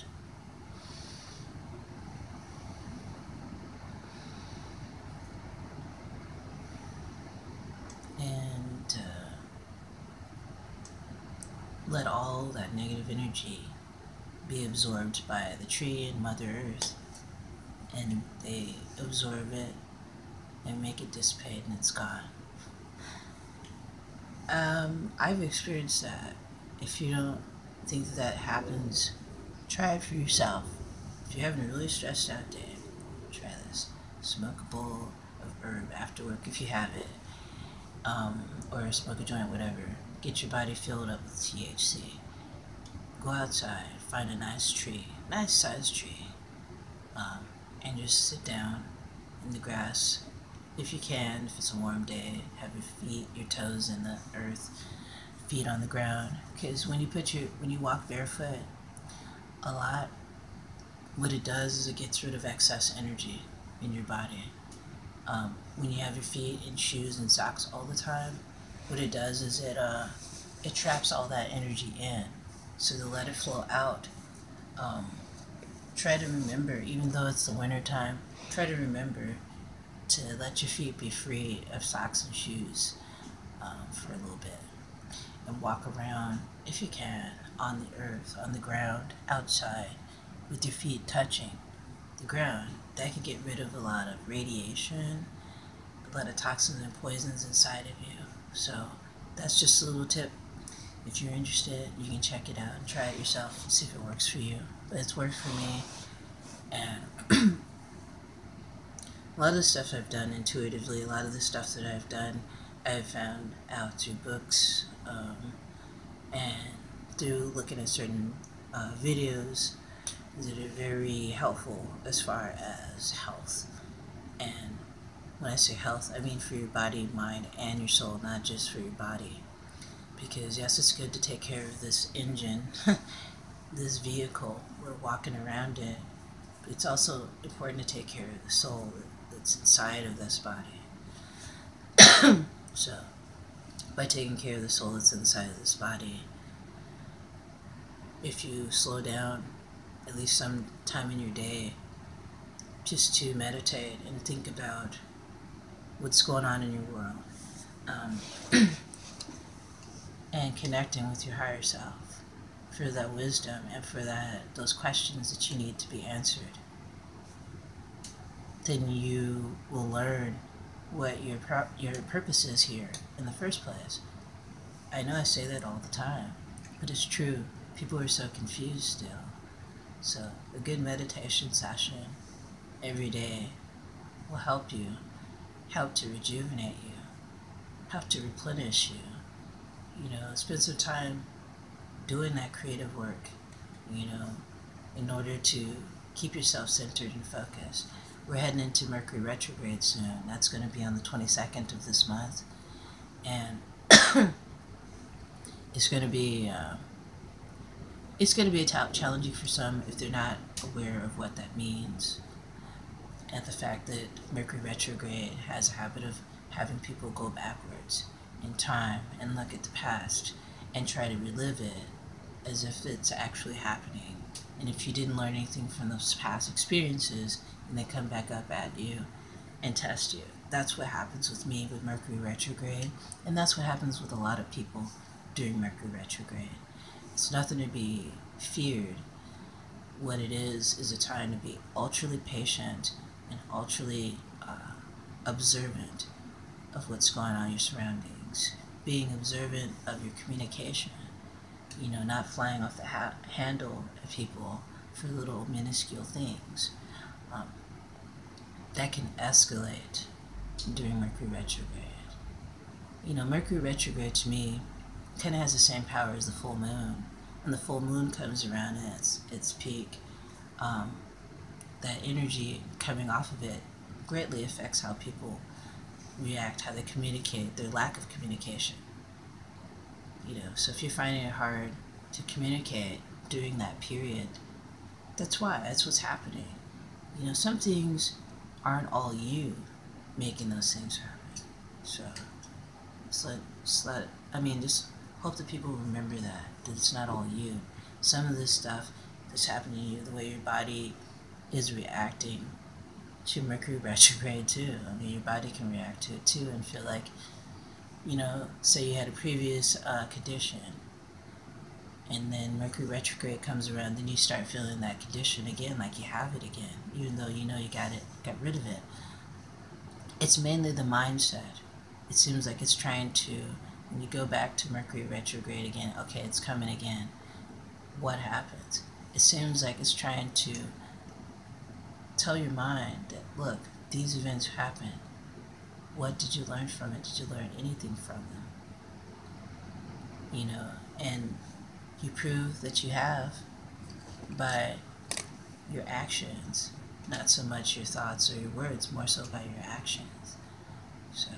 And uh, let all that negative energy be absorbed by the tree and Mother Earth, and they absorb it and make it dissipate and it's gone. Um, I've experienced that. If you don't think that, that happens, try it for yourself. If you're having a really stressed out day, try this. Smoke a bowl of herb after work if you have it, um, or smoke a joint, whatever. Get your body filled up with T H C. Go outside, find a nice tree, nice sized tree, um, and just sit down in the grass. If you can, if it's a warm day, have your feet, your toes in the earth, feet on the ground. Because when you put your, when you walk barefoot a lot, what it does is it gets rid of excess energy in your body. Um, when you have your feet in shoes and socks all the time, what it does is it uh, it traps all that energy in. So to let it flow out, um, try to remember, even though it's the winter time, try to remember to let your feet be free of socks and shoes um, for a little bit, and walk around, if you can, on the earth, on the ground, outside, with your feet touching the ground. That can get rid of a lot of radiation, a lot of toxins and poisons inside of you. So that's just a little tip. If you're interested, you can check it out and try it yourself and see if it works for you. But it's worked for me, and a lot of the stuff I've done intuitively, a lot of the stuff that I've done, I've found out through books, um, and through looking at certain uh, videos that are very helpful as far as health. And when I say health, I mean for your body, mind, and your soul, not just for your body. Because yes, it's good to take care of this engine, this vehicle, we're walking around it, but it's also important to take care of the soul that's inside of this body. So, by taking care of the soul that's inside of this body, if you slow down at least some time in your day just to meditate and think about what's going on in your world, um, and connecting with your higher self, for that wisdom and for that those questions that you need to be answered, then you will learn what your pro- your purpose is here in the first place. I know I say that all the time, but it's true. People are so confused still. So a good meditation session every day will help you, help to rejuvenate you, help to replenish you. You know, spend some time doing that creative work, you know, in order to keep yourself centered and focused. We're heading into Mercury retrograde soon. That's going to be on the twenty-second of this month. And it's going to be uh, it's going to be a t- challenging for some if they're not aware of what that means, and the fact that Mercury retrograde has a habit of having people go backwards in time and look at the past and try to relive it as if it's actually happening. And if you didn't learn anything from those past experiences, and they come back up at you and test you. That's what happens with me with Mercury retrograde, and that's what happens with a lot of people during Mercury retrograde. It's nothing to be feared. What it is is a time to be ultra patient and ultra uh, observant of what's going on in your surroundings. Being observant of your communication. You know, not flying off the ha- handle at people for little minuscule things. Um, that can escalate during Mercury retrograde. You know, Mercury retrograde to me kind of has the same power as the full moon. When the full moon comes around at its, its peak, um, that energy coming off of it greatly affects how people react, how they communicate, their lack of communication. You know, so if you're finding it hard to communicate during that period, that's why, that's what's happening. You know, some things aren't all you making those things happen. So, just let, just let, I mean, just hope that people remember that, that it's not all you. Some of this stuff that's happening to you, the way your body is reacting to Mercury retrograde too. I mean, your body can react to it too and feel like, you know, say you had a previous uh, condition, and then Mercury retrograde comes around, then you start feeling that condition again, like you have it again, even though you know you got it, got rid of it. It's mainly the mindset. It seems like it's trying to, when you go back to Mercury retrograde again, okay, it's coming again. What happens? It seems like it's trying to tell your mind that, look, these events happen. What did you learn from it? Did you learn anything from them? You know, and you prove that you have by your actions, not so much your thoughts or your words, more so by your actions. So,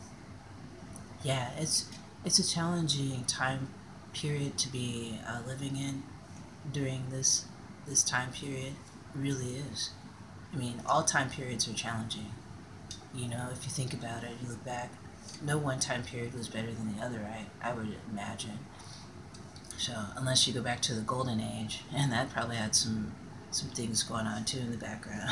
yeah, it's it's a challenging time period to be uh, living in during this this time period. It really is. I mean, all time periods are challenging. You know, if you think about it, you look back, no one time period was better than the other, right? I would imagine. So, unless you go back to the golden age, and that probably had some some things going on too in the background.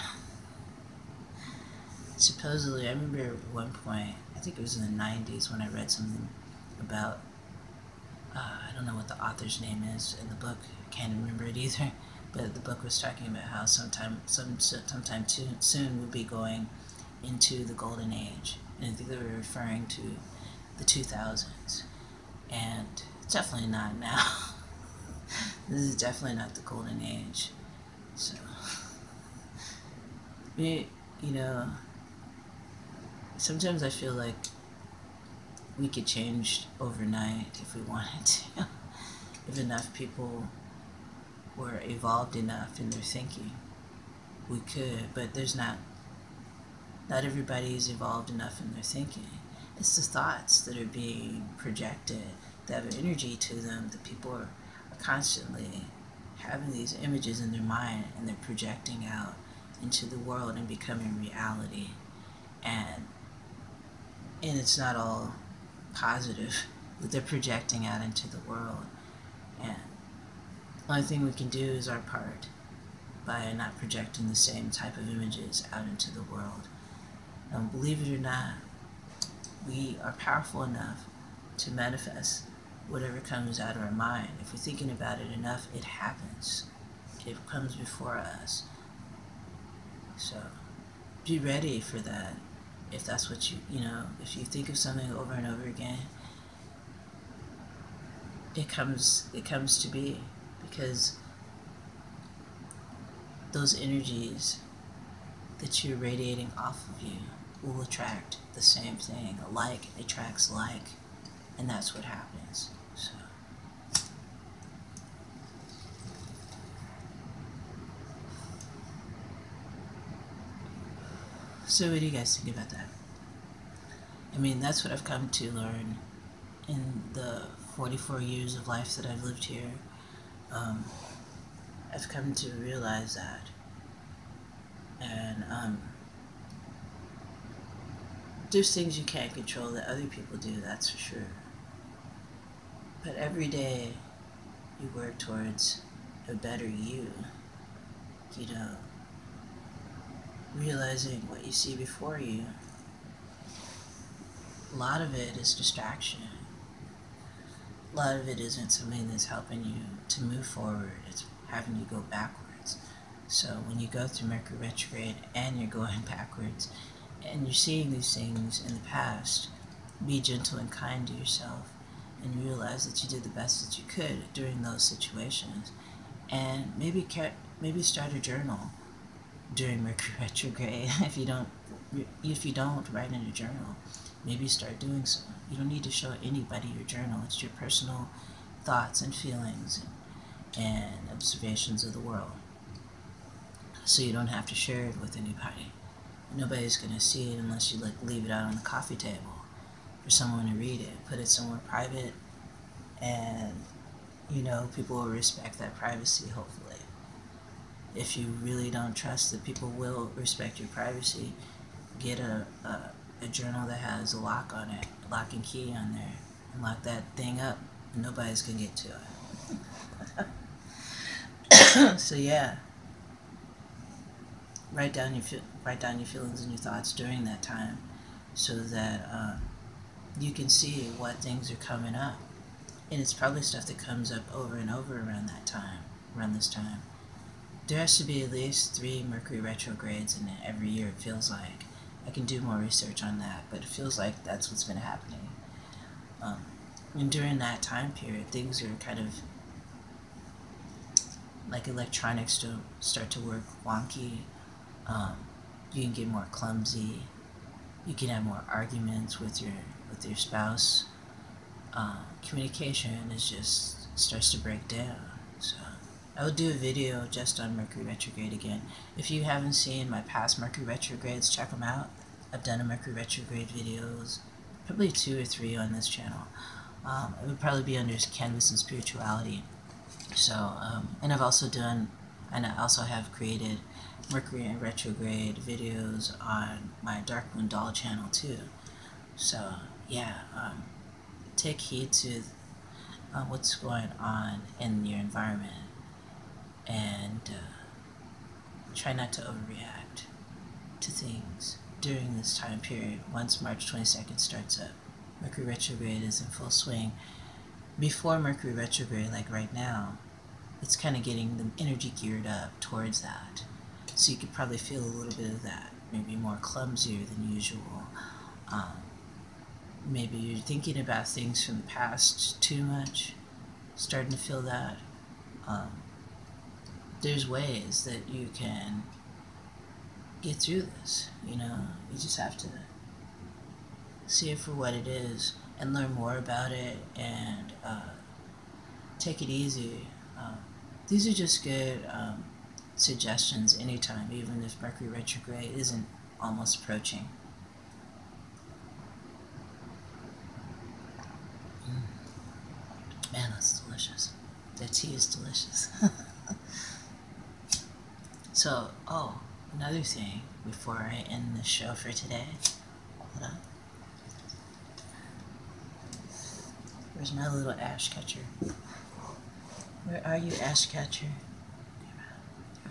Supposedly, I remember at one point, I think it was in the nineties when I read something about, uh, I don't know what the author's name is in the book, I can't remember it either, but the book was talking about how sometime, some, sometime too, soon we'll be going into the golden age, and I think they were referring to the two thousands, and it's definitely not now. This is definitely not the golden age. So, me, you know, sometimes I feel like we could change overnight if we wanted to. If enough people were evolved enough in their thinking, we could, but there's not Not everybody is evolved enough in their thinking. It's the thoughts that are being projected that have energy to them, that people are, are constantly having these images in their mind, and they're projecting out into the world and becoming reality. And and it's not all positive that they're projecting out into the world. And the only thing we can do is our part by not projecting the same type of images out into the world. And believe it or not, we are powerful enough to manifest whatever comes out of our mind. If we're thinking about it enough, it happens. It comes before us. So be ready for that. If that's what you, you know, if you think of something over and over again, it comes, it comes to be, because those energies that you're radiating off of you will attract the same thing. Like attracts like, and that's what happens. So So what do you guys think about that? I mean, that's what I've come to learn in the forty-four years of life that I've lived here. Um, I've come to realize that. And um, there's things you can't control that other people do, that's for sure. But every day you work towards a better you, you know, realizing what you see before you. A lot of it is distraction. A lot of it isn't something that's helping you to move forward. It's having you go backwards. So when you go through Mercury retrograde and you're going backwards and you're seeing these things in the past, be gentle and kind to yourself and realize that you did the best that you could during those situations. And maybe maybe start a journal during Mercury retrograde. If you don't, if you don't write in a journal, maybe start doing so. You don't need to show anybody your journal. It's your personal thoughts and feelings and, and observations of the world. So you don't have to share it with anybody. Nobody's gonna see it unless you like leave it out on the coffee table for someone to read it. Put it somewhere private, and you know, people will respect that privacy, hopefully. If you really don't trust that people will respect your privacy, get a, a, a journal that has a lock on it, a lock and key on there, and lock that thing up, and nobody's gonna get to it. So yeah, write down your write down your feelings and your thoughts during that time, so that um, you can see what things are coming up, and it's probably stuff that comes up over and over around that time, around this time. There has to be at least three Mercury retrogrades in it every year, it feels like. I can do more research on that, but it feels like that's what's been happening. Um, and during that time period, things are kind of like electronics to start to work wonky. Um, you can get more clumsy. You can have more arguments with your with your spouse. Uh, communication is just starts to break down. So I will do a video just on Mercury retrograde again. If you haven't seen my past Mercury retrogrades, check them out. I've done a Mercury retrograde videos, probably two or three on this channel. Um, it would probably be under Canvas and Spirituality. So, um, and I've also done, and I also have created Mercury and retrograde videos on my Dark Moon Doll channel too. So, yeah, um, take heed to uh, what's going on in your environment. And uh, try not to overreact to things during this time period. Once March twenty-second starts up, Mercury retrograde is in full swing. Before Mercury retrograde, like right now, it's kind of getting the energy geared up towards that. So you could probably feel a little bit of that, maybe more clumsier than usual. Um, maybe you're thinking about things from the past too much, starting to feel that. Um, There's ways that you can get through this, you know. You just have to see it for what it is and learn more about it, and uh, take it easy. Um, these are just good um, suggestions anytime, even if Mercury retrograde isn't almost approaching. Mm. Man, that's delicious. That tea is delicious. So, oh, another thing before I end the show for today. Hold on. Where's my little ash catcher? Where are you, ash catcher? There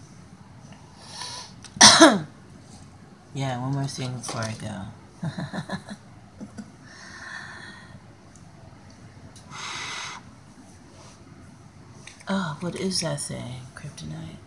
we go. Yeah, one more thing before I go. Oh, what is that thing? Kryptonite.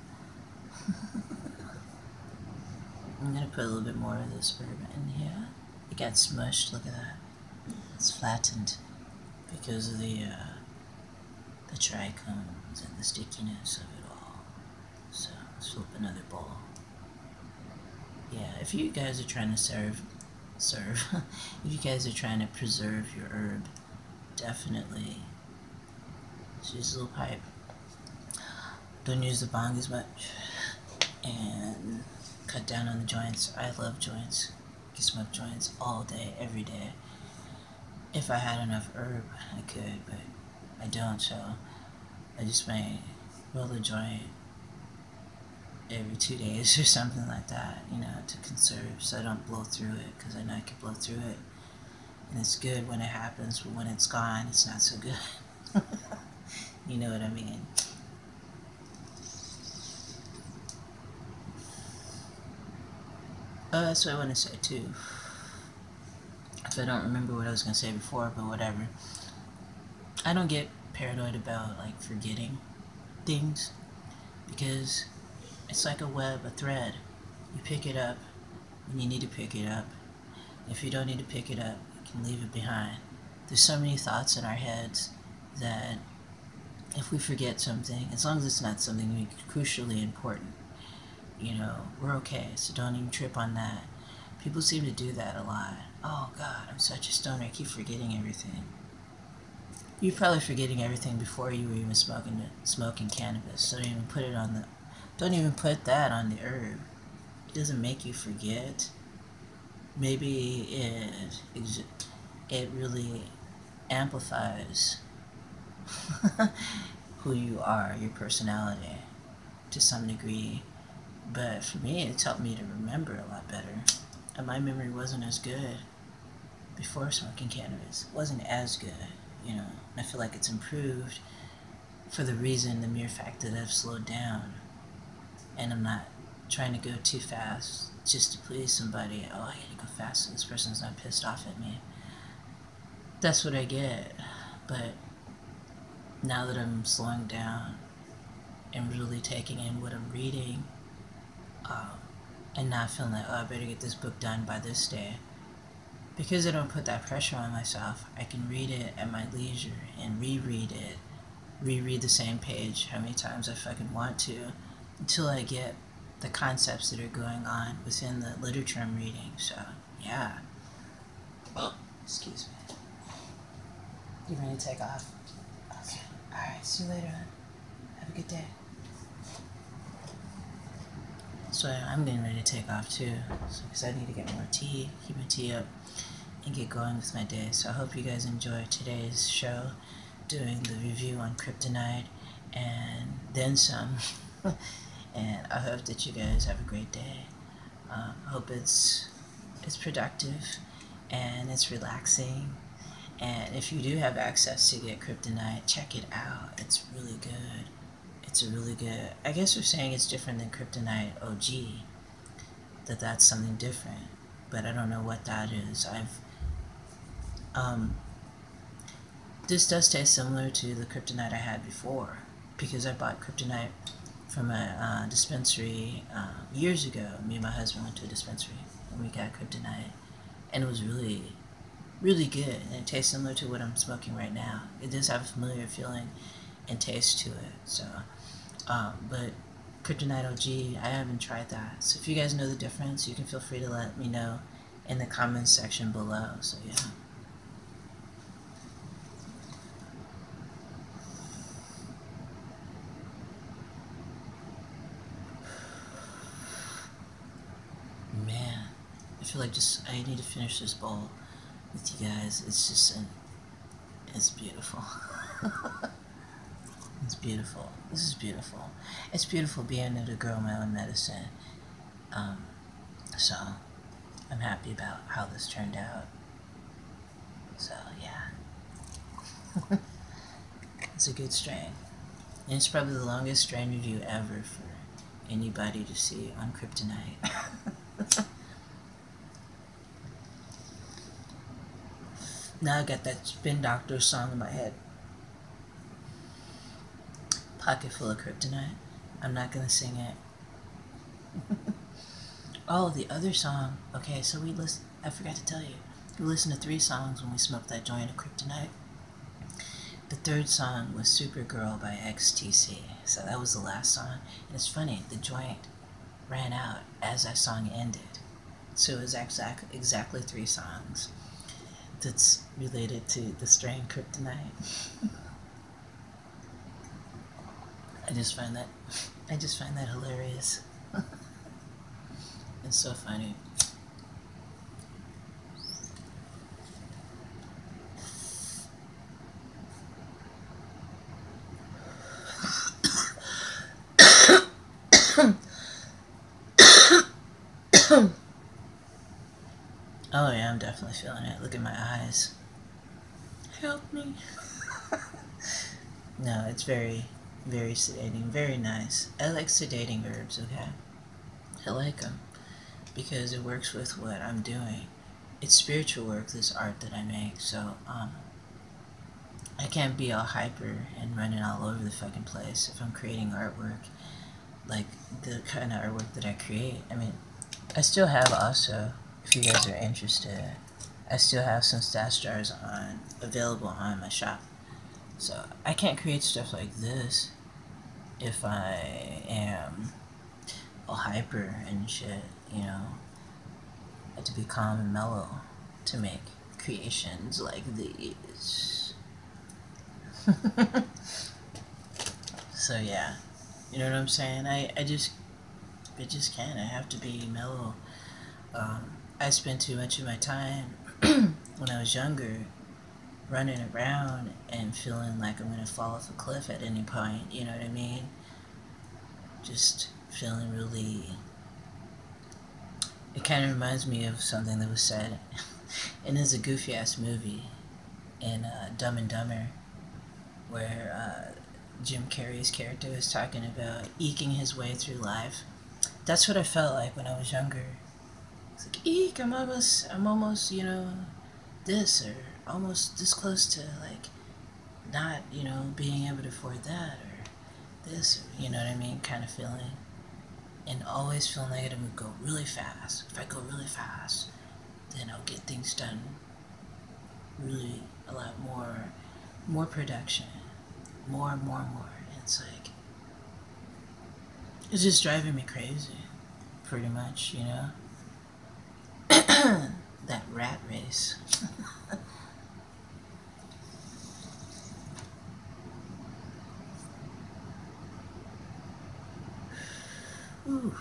I'm gonna put a little bit more of this herb in here. It got smushed, look at that. It's flattened because of the uh, the trichomes and the stickiness of it all. So let's flip another bowl. Yeah, if you guys are trying to serve, serve, if you guys are trying to preserve your herb, definitely just use a little pipe. Don't use the bong as much, and cut down on the joints. I love joints. I can smoke joints all day, every day. If I had enough herb, I could, but I don't, so I just might roll a joint every two days or something like that, you know, to conserve so I don't blow through it, because I know I can blow through it. And it's good when it happens, but when it's gone, it's not so good. You know what I mean? Uh, that's what I want to say too. If I don't remember what I was going to say before, but whatever. I don't get paranoid about like forgetting things, because it's like a web, a thread. You pick it up when you need to pick it up. If you don't need to pick it up, you can leave it behind. There's so many thoughts in our heads that if we forget something, as long as it's not something crucially important, you know, we're okay, so don't even trip on that. People seem to do that a lot. Oh God, I'm such a stoner, I keep forgetting everything. You're probably forgetting everything before you were even smoking smoking cannabis. Don't even put it on the, don't even put that on the herb. It doesn't make you forget. Maybe it it really amplifies who you are, your personality, to some degree. But for me, it's helped me to remember a lot better. And my memory wasn't as good before smoking cannabis. It wasn't as good, you know. I feel like it's improved for the reason, the mere fact that I've slowed down. And I'm not trying to go too fast just to please somebody. Oh, I gotta go fast so this person's not pissed off at me. That's what I get. But now that I'm slowing down and really taking in what I'm reading, um, and not feeling like, oh, I better get this book done by this day, because I don't put that pressure on myself, I can read it at my leisure and reread it, reread the same page how many times I fucking want to, until I get the concepts that are going on within the literature I'm reading. So, yeah. Oh, excuse me. You ready to take off? Okay. Alright, see you later, hon. Have a good day. So I'm getting ready to take off too, because so, I need to get more tea, keep my tea up, and get going with my day. So I hope you guys enjoy today's show, doing the review on Kryptonite, and then some. And I hope that you guys have a great day. Um, I hope it's it's productive and it's relaxing. And if you do have access to get Kryptonite, check it out. It's really good. It's a really good. I guess we're saying it's different than Kryptonite O G. That that's something different, but I don't know what that is. I've um. This does taste similar to the Kryptonite I had before, because I bought Kryptonite from a uh, dispensary uh, years ago. Me and my husband went to a dispensary and we got Kryptonite, and it was really, really good. And it tastes similar to what I'm smoking right now. It does have a familiar feeling and taste to it. So, um, but Kryptonite O G, I haven't tried that. So if you guys know the difference, you can feel free to let me know in the comments section below. So yeah. Man, I feel like just I need to finish this bowl with you guys. It's just an, it's beautiful. It's beautiful. This is beautiful. It's beautiful being able to grow my own medicine. Um, so I'm happy about how this turned out. So yeah, it's a good strain, and it's probably the longest strain review ever for anybody to see on Kryptonite. Now I got that Spin Doctor song in my head. Pocket Full of Kryptonite. I'm not gonna sing it. Oh, the other song. Okay, so we listen. I forgot to tell you. We listened to three songs when we smoked that joint of Kryptonite. The third song was Supergirl by X T C. So that was the last song. And it's funny, the joint ran out as that song ended. So it was exact, exactly three songs that's related to the strain Kryptonite. I just find that I just find that hilarious. It's so funny. Oh yeah, I'm definitely feeling it. Look at my eyes. Help me. No, it's very, very sedating. Very nice. I like sedating herbs, okay? I like them because it works with what I'm doing. It's spiritual work, this art that I make, so um, I can't be all hyper and running all over the fucking place if I'm creating artwork, like the kind of artwork that I create. I mean, I still have also, if you guys are interested, I still have some stash jars on available on my shop. So I can't create stuff like this if I am all hyper and shit, you know. I have to be calm and mellow to make creations like these. So yeah, you know what I'm saying? I, I just I just can't. I have to be mellow. Um, I spent too much of my time when I was younger running around and feeling like I'm gonna fall off a cliff at any point, you know what I mean? Just feeling really... It kind of reminds me of something that was said, and it's a goofy ass movie in uh, Dumb and Dumber, where uh, Jim Carrey's character is talking about eking his way through life. That's what I felt like when I was younger. It's like, eek, I'm almost, I'm almost, you know, this, or almost this close to, like, not, you know, being able to afford that, or this, or, you know what I mean, kind of feeling. And always feeling like it would go really fast. If I go really fast, then I'll get things done really a lot more, more production, more and more and more. And it's like, it's just driving me crazy, pretty much, you know? That rat race. Ooh.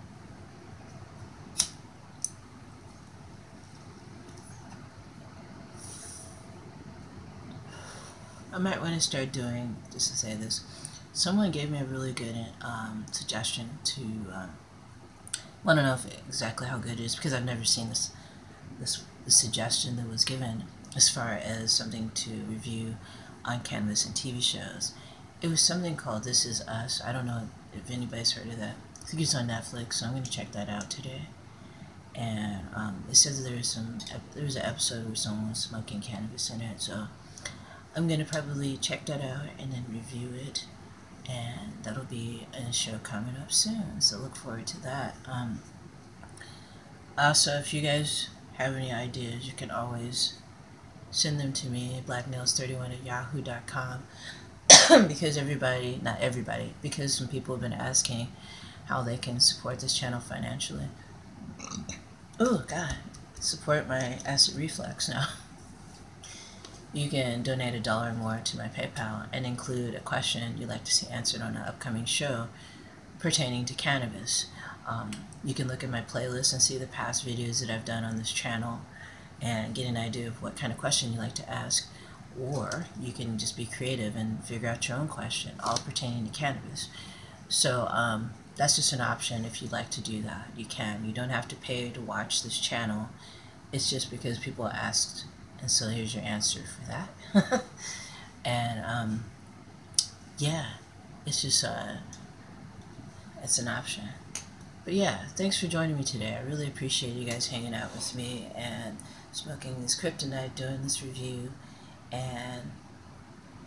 I might want to start doing, just to say this, someone gave me a really good um, suggestion to, um, I don't know if exactly how good it is, because I've never seen this, this, this suggestion that was given as far as something to review on Canvas and T V shows. It was something called This Is Us. I don't know if anybody's heard of that. I think it's on Netflix, so I'm going to check that out today. And um, it says there was some, there was an episode where someone was smoking cannabis in it, so I'm going to probably check that out and then review it, and that'll be a show coming up soon, so look forward to that. Um, also, if you guys have any ideas, you can always send them to me, black nails thirty-one at yahoo dot com, because everybody, not everybody, because some people have been asking how they can support this channel financially. Oh God, support my acid reflux now. You can donate a dollar or more to my PayPal and include a question you'd like to see answered on an upcoming show pertaining to cannabis. Um, you can look at my playlist and see the past videos that I've done on this channel and get an idea of what kind of question you like to ask. Or you can just be creative and figure out your own question, all pertaining to cannabis. So um, that's just an option. If you'd like to do that, you can. You don't have to pay to watch this channel. It's just because people asked, and so here's your answer for that. And um, yeah, it's just uh, it's an option. But yeah, thanks for joining me today. I really appreciate you guys hanging out with me and smoking this kryptonite, doing this review. And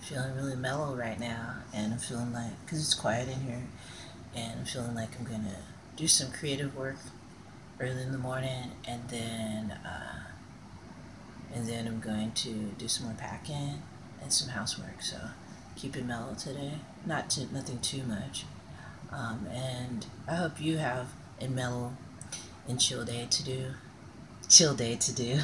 feeling really mellow right now, and I'm feeling like, because it's quiet in here, and I'm feeling like I'm gonna do some creative work early in the morning, and then uh, and then I'm going to do some more packing and some housework. So keep it mellow today, not too, nothing too much. Um, and I hope you have a mellow and chill day to do. Chill day to do.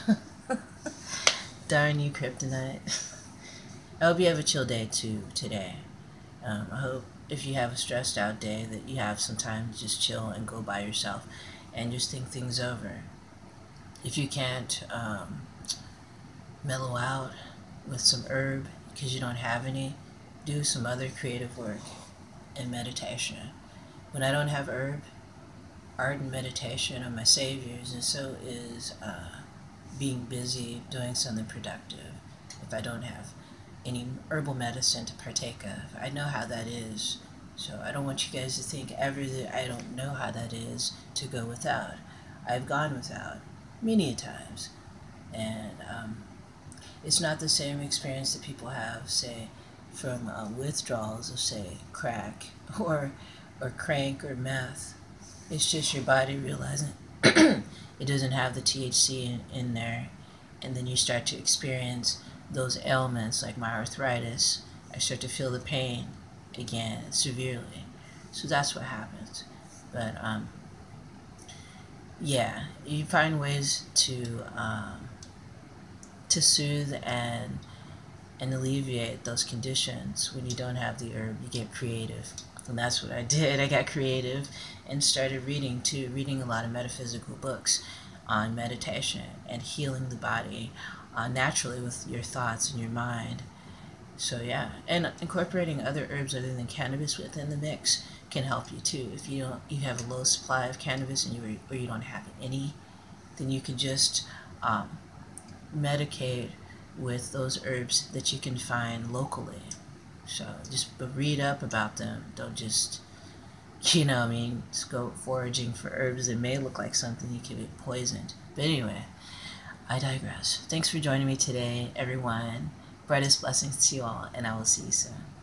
Darn you, Kryptonite. I hope you have a chill day too today. Um, I hope if you have a stressed out day that you have some time to just chill and go by yourself and just think things over. If you can't um, mellow out with some herb because you don't have any, do some other creative work and meditation. When I don't have herb, art and meditation are my saviors, and so is uh, being busy doing something productive. If I don't have any herbal medicine to partake of, I know how that is. So I don't want you guys to think ever that I don't know how that is to go without. I've gone without many times, and um, it's not the same experience that people have, say, from uh, withdrawals of, say, crack or or crank or meth. It's just your body realizing it doesn't have the T H C in, in there, and then you start to experience those ailments like my arthritis. I start to feel the pain again severely. So that's what happens. But um, yeah, you find ways to um, to soothe and and alleviate those conditions. When you don't have the herb, you get creative. And that's what I did. I got creative and started reading too, reading a lot of metaphysical books on meditation and healing the body uh, naturally with your thoughts and your mind. So yeah, and incorporating other herbs other than cannabis within the mix can help you too. If you don't, you have a low supply of cannabis and you or you don't have any, then you can just um, medicate with those herbs that you can find locally. So just read up about them. Don't just, you know, I mean, just go foraging for herbs that may look like something you could be poisoned. But anyway, I digress. Thanks for joining me today, everyone. Brightest blessings to you all, and I will see you soon.